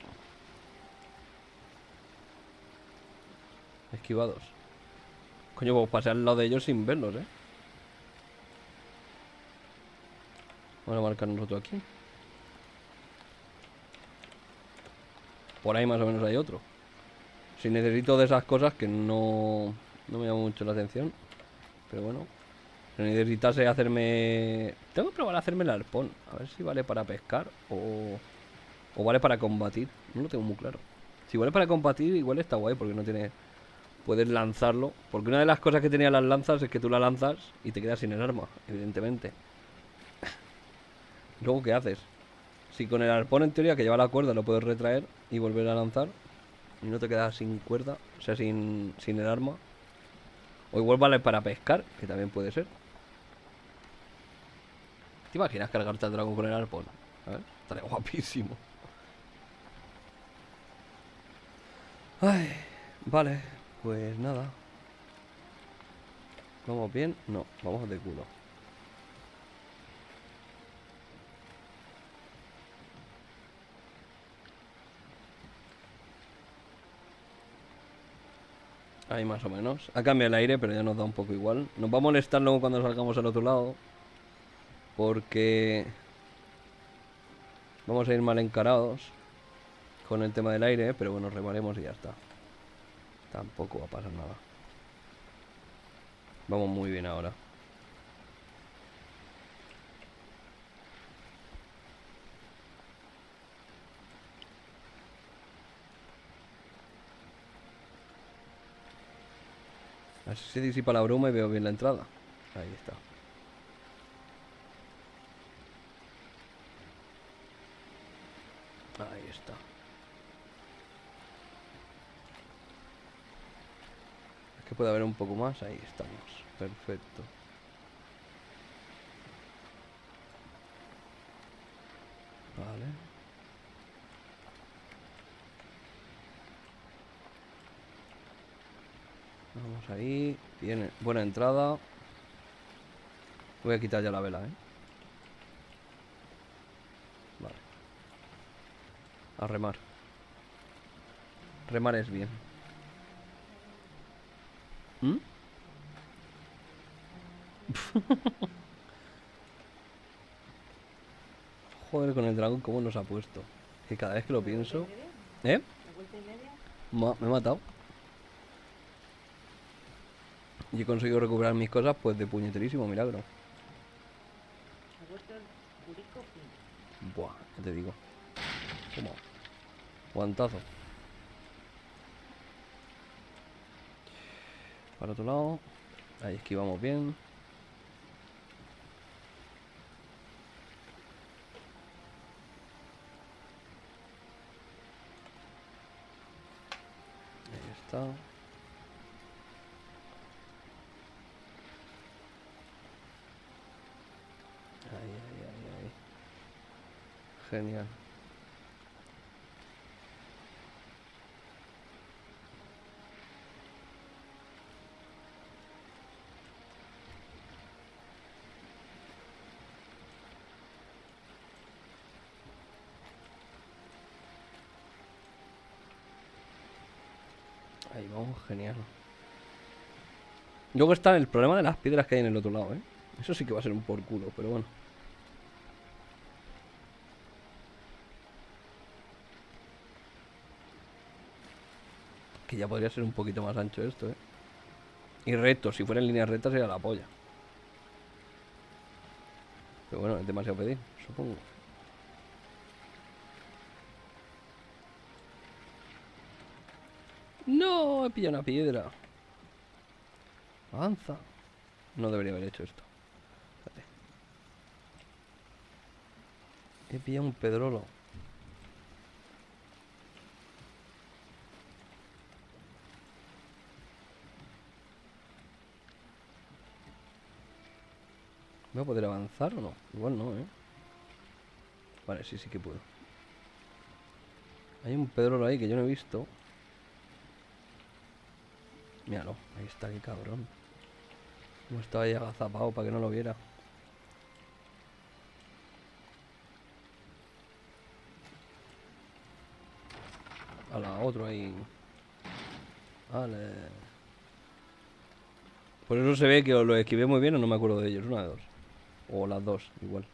Esquivados. Coño, pues pasé al lado de ellos sin verlos, eh. Vamos a marcar nosotros aquí. Por ahí más o menos hay otro. Si necesito de esas cosas que no, no me llama mucho la atención. Pero bueno. Si necesitase hacerme... Tengo que probar a hacerme el arpón. A ver si vale para pescar o... O vale para combatir. No lo tengo muy claro. Si vale para combatir igual está guay porque no tiene... Puedes lanzarlo. Porque una de las cosas que tenía las lanzas es que tú la lanzas y te quedas sin el arma, evidentemente. Luego, ¿qué haces? Si con el arpón en teoría que lleva la cuerda lo puedes retraer y volver a lanzar y no te quedas sin cuerda, o sea, sin, sin el arma. O igual vale para pescar, que también puede ser. ¿Te imaginas cargarte al dragón con el arpón? A ver, estaría guapísimo. Ay, vale, pues nada. ¿Vamos bien? No, vamos de culo. Ahí más o menos. Ha cambiado el aire, pero ya nos da un poco igual. Nos va a molestar luego cuando salgamos al otro lado. Porque vamos a ir mal encarados con el tema del aire, pero bueno, remaremos y ya está. Tampoco va a pasar nada. Vamos muy bien ahora. Así se disipa la bruma y veo bien la entrada. Ahí está. Ahí está. Es que puede haber un poco más. Ahí estamos. Perfecto. Vale. Vamos ahí. Bien, buena entrada. Voy a quitar ya la vela, ¿eh? Vale. A remar. Remar es bien. ¿Mm? Joder, con el dragón cómo nos ha puesto. Que cada vez que lo pienso... ¿Eh? Ma- me he matado. Y he conseguido recuperar mis cosas pues de puñeterísimo milagro. Buah, ya te digo. Toma. Guantazo. Para otro lado. Ahí esquivamos bien. Ahí está. Ahí, ahí, ahí, ahí. Genial. Ahí vamos, genial. Luego está el problema de las piedras que hay en el otro lado, ¿eh? Eso sí que va a ser un por culo, pero bueno. Que ya podría ser un poquito más ancho esto, ¿eh? Y recto, si fuera en línea recta sería la polla. Pero bueno, es demasiado pedir, supongo. No, he pillado una piedra. Avanza. No debería haber hecho esto. Espérate. He pillado un pedrolo. ¿Voy a poder avanzar o no? Igual no, ¿eh? Vale, sí, sí que puedo. Hay un pedrolo ahí que yo no he visto. Míralo, ahí está, qué cabrón. Como estaba ahí agazapado para que no lo viera. A la otra ahí. Vale. Por eso se ve que o lo esquivé muy bien o no me acuerdo de ellos. Una de dos. O las dos, igual.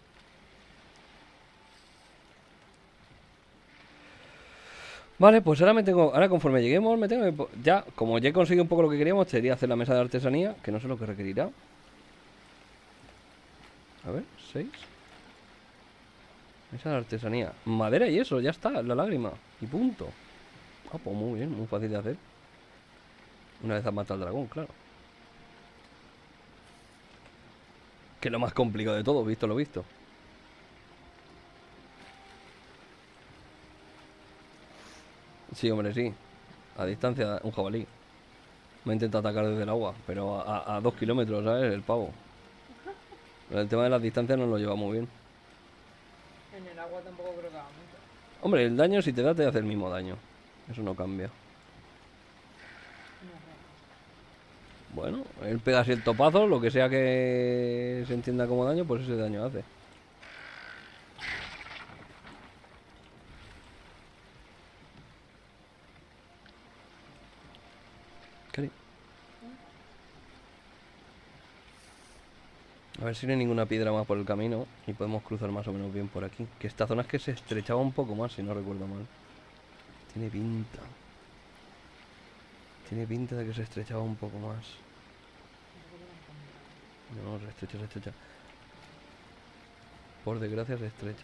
Vale, pues ahora me tengo. Ahora conforme lleguemos, me tengo que. Ya, como ya he conseguido un poco lo que queríamos, sería hacer la mesa de artesanía, que no sé lo que requerirá. A ver, seis. Mesa de artesanía. Madera y eso, ya está, la lágrima. Y punto. Ah, pues muy bien, muy fácil de hacer. Una vez has matado al dragón, claro. Que es lo más complicado de todo, visto lo visto. Sí, hombre, sí. A distancia, un jabalí. Me intenta atacar desde el agua, pero a, a dos kilómetros, ¿sabes? El pavo. El tema de las distancias no lo lleva muy bien. En el agua tampoco creo que haga mucho. Hombre, el daño si te da, te hace el mismo daño. Eso no cambia. No sé. Bueno, él pega así el topazo, lo que sea que se entienda como daño, pues ese daño hace. ¿Qué? A ver si no hay ninguna piedra más por el camino y podemos cruzar más o menos bien por aquí. Que esta zona es que se estrechaba un poco más, si no recuerdo mal. Tiene pinta. Tiene pinta de que se estrechaba un poco más. No, se estrecha, se estrecha. Por desgracia se estrecha.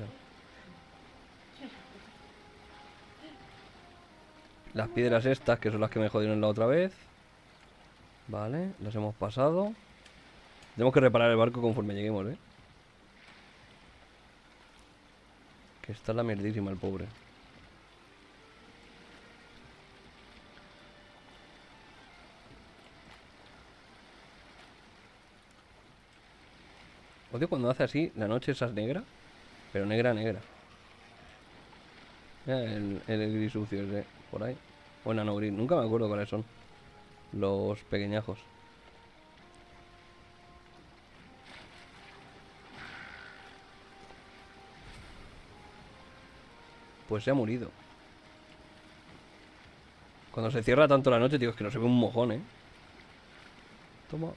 Las piedras estas, que son las que me jodieron la otra vez. Vale, las hemos pasado. Tenemos que reparar el barco conforme lleguemos, ¿eh? Que está la mierdísima el pobre. Odio cuando hace así, la noche esa es negra. Pero negra, negra. Mira el, el gris sucio ese, por ahí. O enano gris, nunca me acuerdo cuáles son. Los pequeñajos. Pues se ha morido. Cuando se cierra tanto la noche, tío, es que no se ve un mojón, ¿eh? Toma.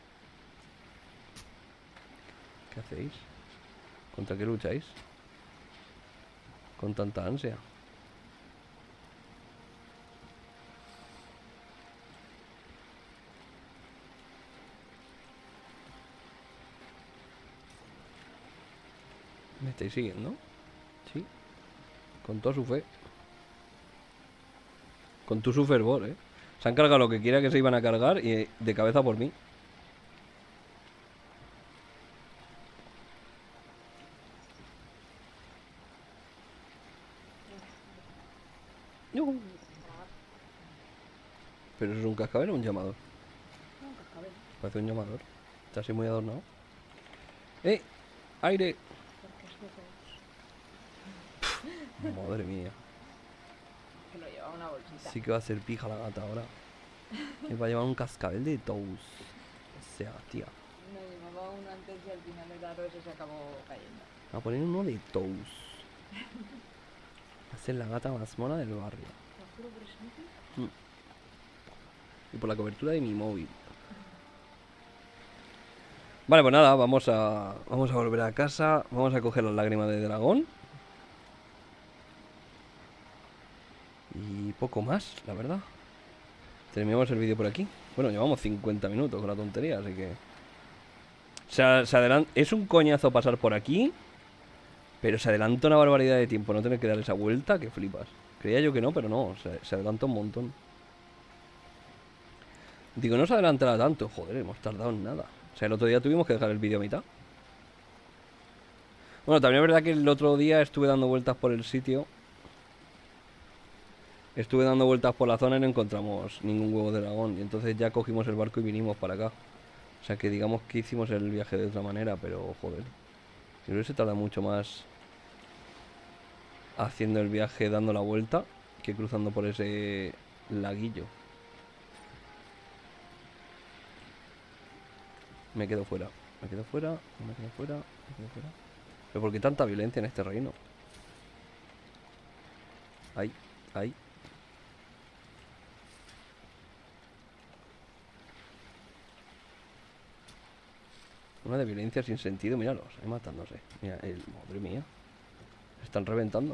¿Qué hacéis? ¿Contra qué lucháis? Con tanta ansia. ¿Me estáis siguiendo? Sí. Con toda su fe. Con tu su fervor, ¿eh? Se han cargado lo que quiera que se iban a cargar y de cabeza por mí. Pero eso es un cascabel o un llamador. Un cascabel. Parece un llamador. Está así muy adornado. ¡Eh! ¡Aire! Porque es de todos. Madre mía. Que lo lleva una bolsita. Sí que va a ser pija la gata ahora. Él va a llevar un cascabel de toast. O sea, tía. No llevaba uno antes y al final el aro ese se acabó cayendo. Va a poner uno de toast. Va a ser la gata más mona del barrio. ¿Te juro por eso? Y por la cobertura de mi móvil. Vale, pues nada, vamos a vamos a volver a casa. Vamos a coger las lágrimas de dragón. Y poco más, la verdad. Terminamos el vídeo por aquí. Bueno, llevamos cincuenta minutos con la tontería, así que... O sea, se adelanta... Es un coñazo pasar por aquí, pero se adelanta una barbaridad de tiempo no tener que dar esa vuelta, que flipas. Creía yo que no, pero no, se, se adelanta un montón. Digo, no se adelantará tanto. Joder, hemos tardado en nada. O sea, el otro día tuvimos que dejar el vídeo a mitad. Bueno, también es verdad que el otro día estuve dando vueltas por el sitio. Estuve dando vueltas por la zona y no encontramos ningún huevo de dragón. Y entonces ya cogimos el barco y vinimos para acá. O sea que digamos que hicimos el viaje de otra manera, pero joder. Si no se tarda mucho más haciendo el viaje dando la vuelta que cruzando por ese laguillo. Me quedo fuera. Me quedo fuera. Me quedo fuera. Me quedo fuera. ¿Pero por qué tanta violencia en este reino? Ahí, ahí. Una de violencia sin sentido, míralos, ahí matándose. Mira, el... madre mía. Se están reventando.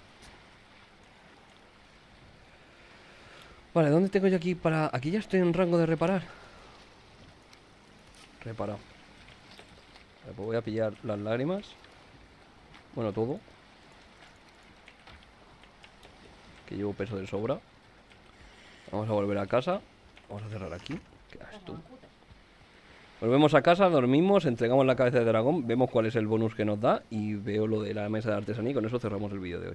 Vale, ¿dónde tengo yo aquí para...? Aquí ya estoy en rango de reparar. Reparado. Vale, pues voy a pillar las lágrimas. Bueno, todo. Que llevo peso de sobra. Vamos a volver a casa. Vamos a cerrar aquí. ¿Qué haces tú? Volvemos a casa, dormimos, entregamos la cabeza de dragón, vemos cuál es el bonus que nos da y veo lo de la mesa de artesanía y con eso cerramos el vídeo de hoy.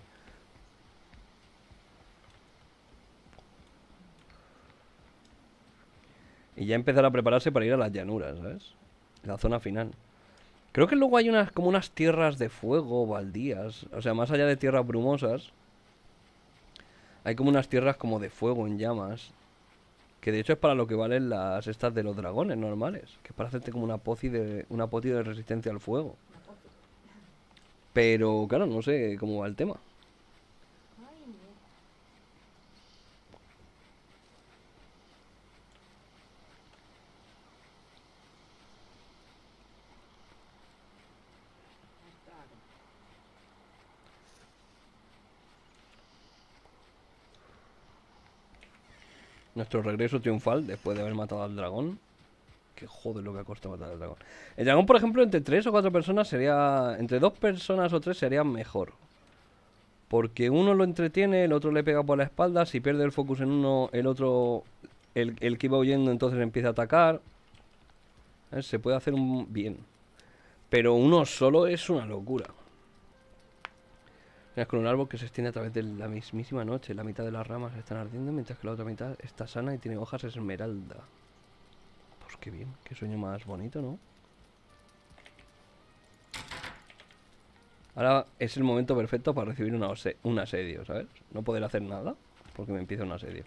Y ya empezar a prepararse para ir a las llanuras, ¿sabes? La zona final. Creo que luego hay unas como unas tierras de fuego, baldías, o sea, más allá de tierras brumosas, hay como unas tierras como de fuego en llamas. Que de hecho es para lo que valen las estas de los dragones normales. Que es para hacerte como una poci de, una poti de resistencia al fuego. Pero claro, no sé cómo va el tema. Nuestro regreso triunfal después de haber matado al dragón. Que joder lo que ha costado matar al dragón. El dragón, por ejemplo, entre tres o cuatro personas sería... Entre dos personas o tres sería mejor. Porque uno lo entretiene, el otro le pega por la espalda. Si pierde el focus en uno, el otro... El, el que iba huyendo entonces empieza a atacar. ¿Eh? Se puede hacer un bien. Pero uno solo es una locura. Es con un árbol que se extiende a través de la mismísima noche. La mitad de las ramas están ardiendo, mientras que la otra mitad está sana y tiene hojas esmeralda. Pues qué bien, qué sueño más bonito, ¿no? Ahora es el momento perfecto para recibir una un asedio, ¿sabes? No poder hacer nada, porque me empieza un asedio.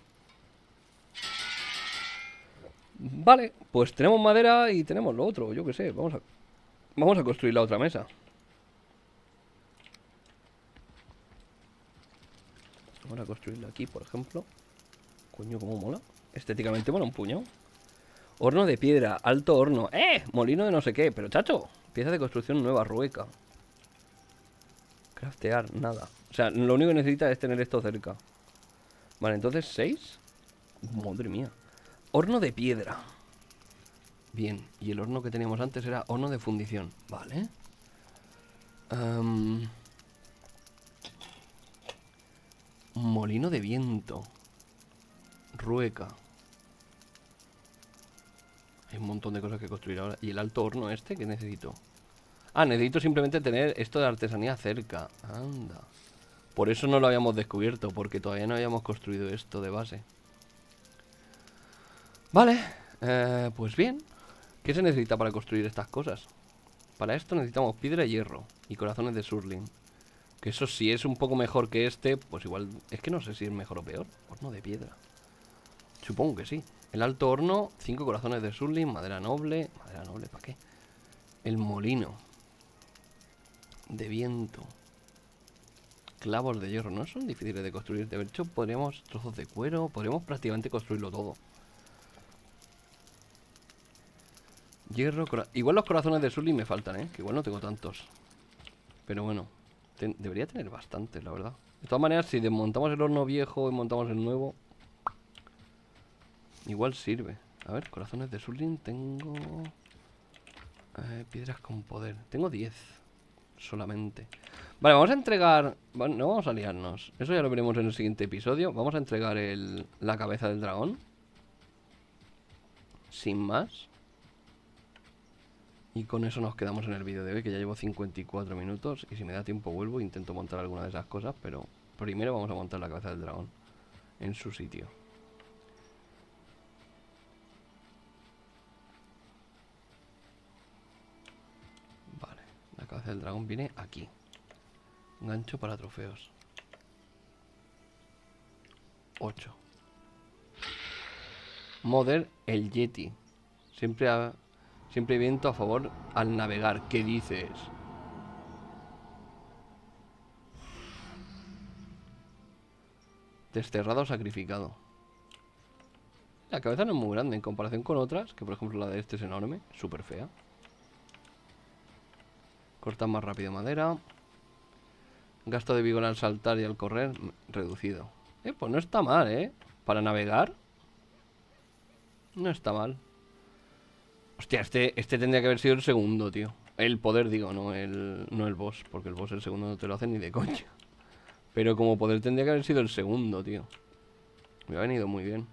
Vale, pues tenemos madera y tenemos lo otro, yo qué sé. Vamos a, vamos a construir la otra mesa. Vamos a construirla aquí, por ejemplo. Coño, cómo mola. Estéticamente mola un puño. Horno de piedra, alto horno. ¡Eh! Molino de no sé qué. Pero chacho, pieza de construcción nueva, rueca. Craftear, nada. O sea, lo único que necesita es tener esto cerca. Vale, entonces, ¿seis? Madre mía. Horno de piedra. Bien, y el horno que teníamos antes era horno de fundición. Vale. Um... Molino de viento. Rueca. Hay un montón de cosas que construir ahora. ¿Y el alto horno este qué necesito? Ah, necesito simplemente tener esto de artesanía cerca. Anda. Por eso no lo habíamos descubierto, porque todavía no habíamos construido esto de base. Vale, eh, pues bien. ¿Qué se necesita para construir estas cosas? Para esto necesitamos piedra y hierro y corazones de surling. Que eso sí es un poco mejor que este, pues igual... Es que no sé si es mejor o peor. Horno de piedra. Supongo que sí. El alto horno, cinco corazones de surling, madera noble. Madera noble, ¿para qué? El molino de viento. Clavos de hierro, no son difíciles de construir. De hecho, podríamos trozos de cuero. Podríamos prácticamente construirlo todo. Hierro, igual los corazones de surling me faltan, ¿eh? Que igual no tengo tantos. Pero bueno, ten debería tener bastantes, la verdad. De todas maneras, si desmontamos el horno viejo y montamos el nuevo, igual sirve. A ver, corazones de surling tengo... Eh, piedras con poder. Tengo diez solamente. Vale, vamos a entregar... Bueno, no vamos a liarnos. Eso ya lo veremos en el siguiente episodio. Vamos a entregar el... la cabeza del dragón. Sin más. Y con eso nos quedamos en el vídeo de hoy, que ya llevo cincuenta y cuatro minutos. Y si me da tiempo vuelvo e intento montar alguna de esas cosas. Pero primero vamos a montar la cabeza del dragón en su sitio. Vale, la cabeza del dragón viene aquí. Gancho para trofeos. ocho. Modder el Yeti. Siempre ha... Siempre hay viento a favor al navegar. ¿Qué dices? Desterrado o sacrificado. La cabeza no es muy grande en comparación con otras, que por ejemplo la de este es enorme, súper fea. Cortar más rápido madera. Gasto de vigor al saltar y al correr reducido. Eh, pues no está mal, ¿eh? Para navegar. No está mal. Hostia, este, este tendría que haber sido el segundo, tío. El poder, digo, no el, no el boss. Porque el boss el segundo no te lo hacen ni de coña. Pero como poder tendría que haber sido el segundo, tío. Me ha venido muy bien.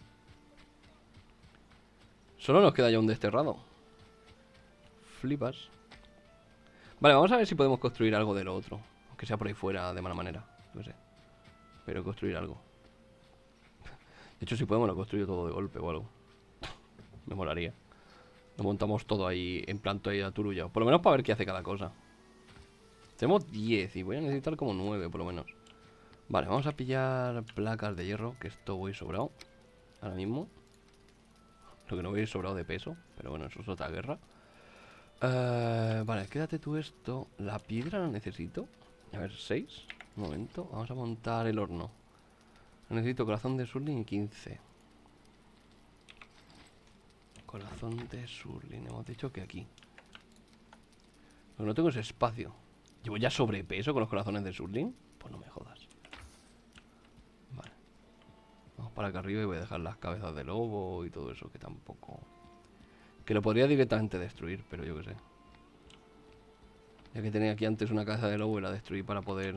Solo nos queda ya un desterrado. Flipas. Vale, vamos a ver si podemos construir algo de lo otro. Aunque sea por ahí fuera de mala manera. No sé. Pero construir algo. De hecho, si podemos lo construyo todo de golpe o algo. Me molaría. Lo montamos todo ahí en plan ahí aturullado. Por lo menos para ver qué hace cada cosa. Tenemos diez y voy a necesitar como nueve por lo menos. Vale, vamos a pillar placas de hierro. Que esto voy sobrado ahora mismo. Lo que no voy sobrado de peso. Pero bueno, eso es otra guerra. uh, Vale, quédate tú esto. La piedra la necesito. A ver, seis. Un momento, vamos a montar el horno. Necesito corazón de surling y quince. Corazón de surling, hemos dicho que aquí. Pero no tengo ese espacio. ¿Llevo ya sobrepeso con los corazones de surling? Pues no me jodas. Vale. Vamos para acá arriba y voy a dejar las cabezas de lobo y todo eso, que tampoco... Que lo podría directamente destruir, pero yo qué sé. Ya que tenía aquí antes una cabeza de lobo y la destruí para poder...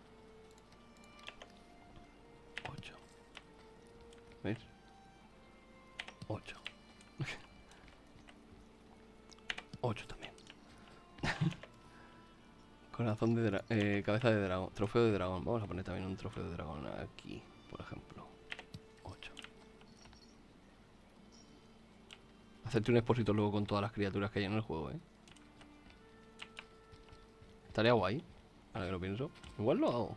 ocho. ¿Ves? ocho. ocho también. Corazón de dragón. Eh, cabeza de dragón. Trofeo de dragón. Vamos a poner también un trofeo de dragón aquí, por ejemplo. ocho. Hacerte un expósito luego con todas las criaturas que hay en el juego, ¿eh? Estaría guay. Ahora que lo pienso. Igual lo hago.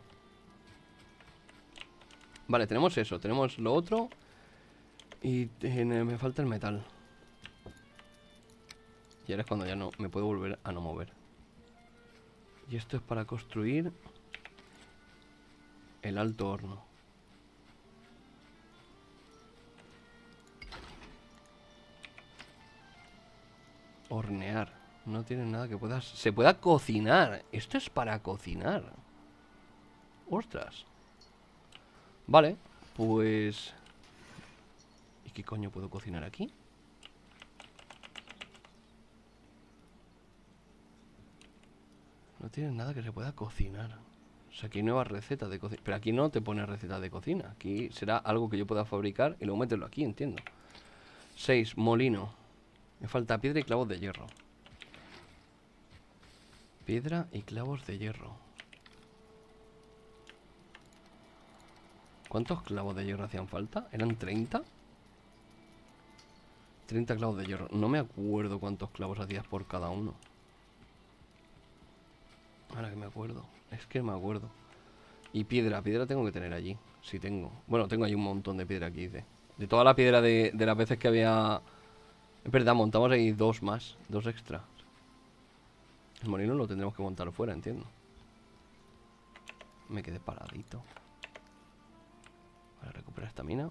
Vale, tenemos eso. Tenemos lo otro. Y eh, me falta el metal. Y ahora es cuando ya no me puedo volver a no mover. Y esto es para construir el alto horno. Hornear. No tiene nada que puedas... Se pueda cocinar. Esto es para cocinar. Ostras. Vale, pues... ¿Y qué coño puedo cocinar aquí? No tiene nada que se pueda cocinar. O sea, aquí hay nuevas recetas de cocina. Pero aquí no te pone recetas de cocina. Aquí será algo que yo pueda fabricar y luego meterlo aquí, entiendo. seis. Molino. Me falta piedra y clavos de hierro. Piedra y clavos de hierro. ¿Cuántos clavos de hierro hacían falta? ¿Eran treinta? treinta clavos de hierro. No me acuerdo cuántos clavos hacías por cada uno. Ahora que me acuerdo. Es que me acuerdo. Y piedra. Piedra tengo que tener allí. Sí tengo. Bueno, tengo ahí un montón de piedra aquí, dice. De toda la piedra de, de las veces que había... Es verdad, montamos ahí dos más. Dos extras. El molino lo tendremos que montar fuera, entiendo. Me quedé paradito. Vale, recupera esta mina.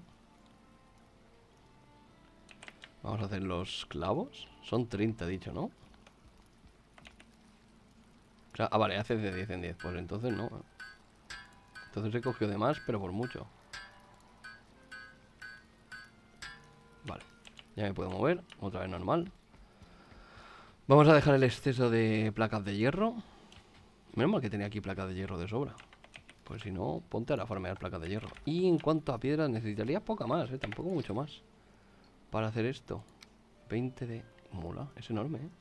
Vamos a hacer los clavos. Son treinta, he dicho, ¿no? Claro, ah, vale, hace de diez en diez. Pues entonces no. Entonces he cogido de más, pero por mucho. Vale. Ya me puedo mover. Otra vez normal. Vamos a dejar el exceso de placas de hierro. Menos mal que tenía aquí placas de hierro de sobra. Pues si no, ponte a farmear placas de hierro. Y en cuanto a piedras, necesitaría poca más, ¿eh? Tampoco mucho más. Para hacer esto. veinte de... Mola, es enorme, ¿eh?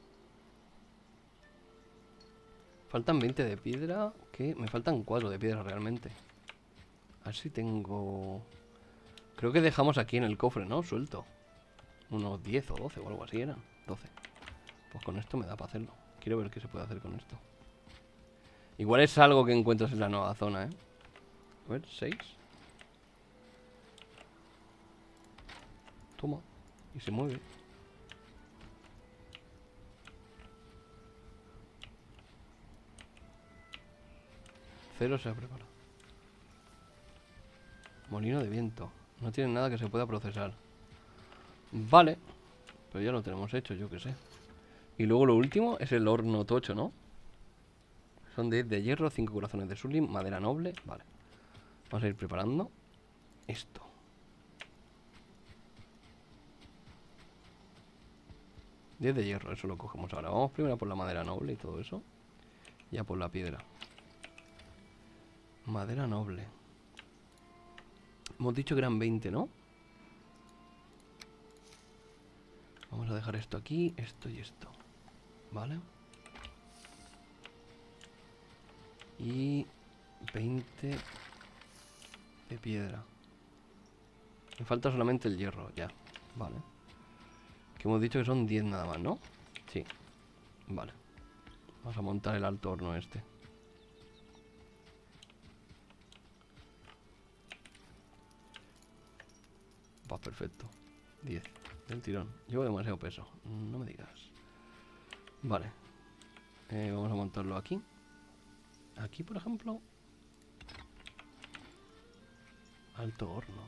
Faltan veinte de piedra. Que me faltan cuatro de piedra realmente. A ver si tengo... Creo que dejamos aquí en el cofre, ¿no? Suelto. Unos diez o doce o algo así eran. doce. Pues con esto me da para hacerlo. Quiero ver qué se puede hacer con esto. Igual es algo que encuentras en la nueva zona, ¿eh? A ver, seis. Toma. Y se mueve. Cero se ha preparado. Molino de viento. No tiene nada que se pueda procesar. Vale. Pero ya lo tenemos hecho, yo que sé. Y luego lo último es el horno tocho, ¿no? Son diez de hierro, cinco corazones de sulim, madera noble. Vale. Vamos a ir preparando esto. diez de hierro, eso lo cogemos ahora. Vamos primero por la madera noble y todo eso. Ya por la piedra. Madera noble. Hemos dicho que eran veinte, ¿no? Vamos a dejar esto aquí, esto y esto. Vale. Y veinte de piedra. Me falta solamente el hierro, ya. Vale. Que hemos dicho que son diez nada más, ¿no? Sí. Vale. Vamos a montar el alto horno este. Va, perfecto. diez. Del tirón. Llevo demasiado peso. No me digas. Vale. Eh, vamos a montarlo aquí. Aquí, por ejemplo. Alto horno.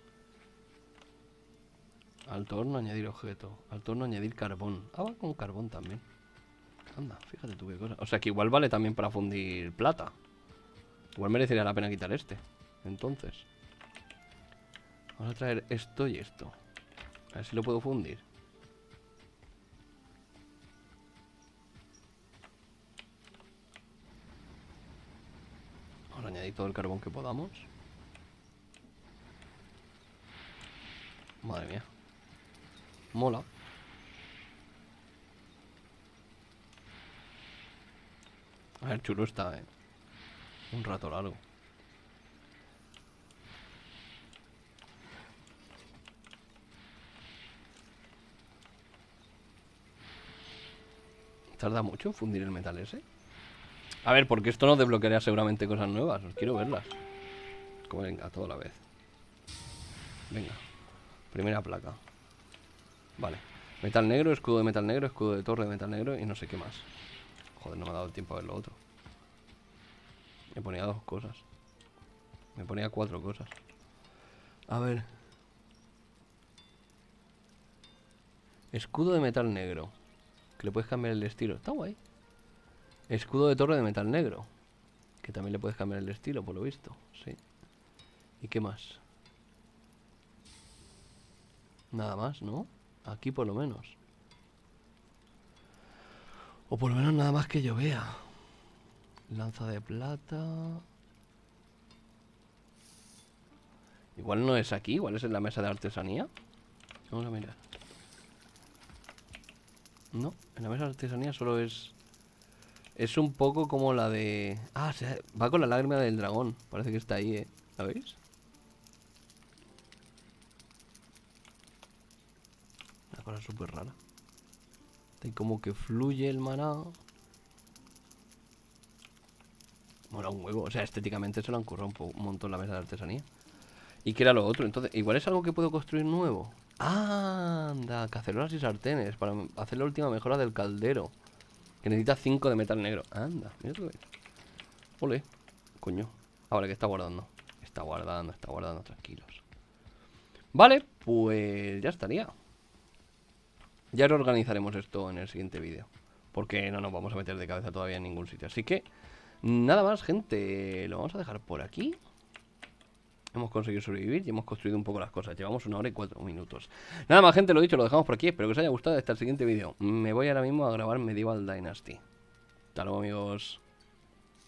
Alto horno, añadir objeto. Alto horno, añadir carbón. Ah, va con carbón también. Anda, fíjate tú qué cosa. O sea que igual vale también para fundir plata. Igual merecería la pena quitar este. Entonces vamos a traer esto y esto. A ver si lo puedo fundir. Vamos a añadir todo el carbón que podamos. Madre mía. Mola. A ver, chulo está, eh. Un rato largo. ¿Tarda mucho en fundir el metal ese? A ver, porque esto nos desbloquearía seguramente cosas nuevas. Os quiero verlas. Como venga, todo a la vez. Venga. Primera placa. Vale. Metal negro, escudo de metal negro, escudo de torre de metal negro y no sé qué más. Joder, no me ha dado tiempo a ver lo otro. Me ponía dos cosas. Me ponía cuatro cosas. A ver. Escudo de metal negro. Que le puedes cambiar el estilo. Está guay. Escudo de torre de metal negro. Que también le puedes cambiar el estilo, por lo visto. Sí. ¿Y qué más? Nada más, ¿no? Aquí por lo menos. O por lo menos nada más que yo vea. Lanza de plata. Igual no es aquí, igual es en la mesa de artesanía. Vamos a mirar. No, en la mesa de artesanía solo es... Es un poco como la de... Ah, se va con la lágrima del dragón. Parece que está ahí, ¿eh? ¿La veis? Una cosa súper rara. Y como que fluye el maná. Mola un huevo. O sea, estéticamente se lo han currado un, un montón la mesa de artesanía. ¿Y qué era lo otro? Entonces, igual es algo que puedo construir nuevo. Ah, anda, cacerolas y sartenes. Para hacer la última mejora del caldero. Que necesita cinco de metal negro. Anda, mira tú. Ole, coño. Ahora que está guardando. Está guardando, está guardando, tranquilos. Vale, pues ya estaría. Ya reorganizaremos esto en el siguiente vídeo. Porque no nos vamos a meter de cabeza todavía en ningún sitio. Así que, nada más, gente. Lo vamos a dejar por aquí. Hemos conseguido sobrevivir y hemos construido un poco las cosas. Llevamos una hora y cuatro minutos. Nada más, gente, lo dicho, lo dejamos por aquí. Espero que os haya gustado. Hasta el siguiente vídeo. Me voy ahora mismo a grabar Medieval Dynasty. Hasta luego, amigos.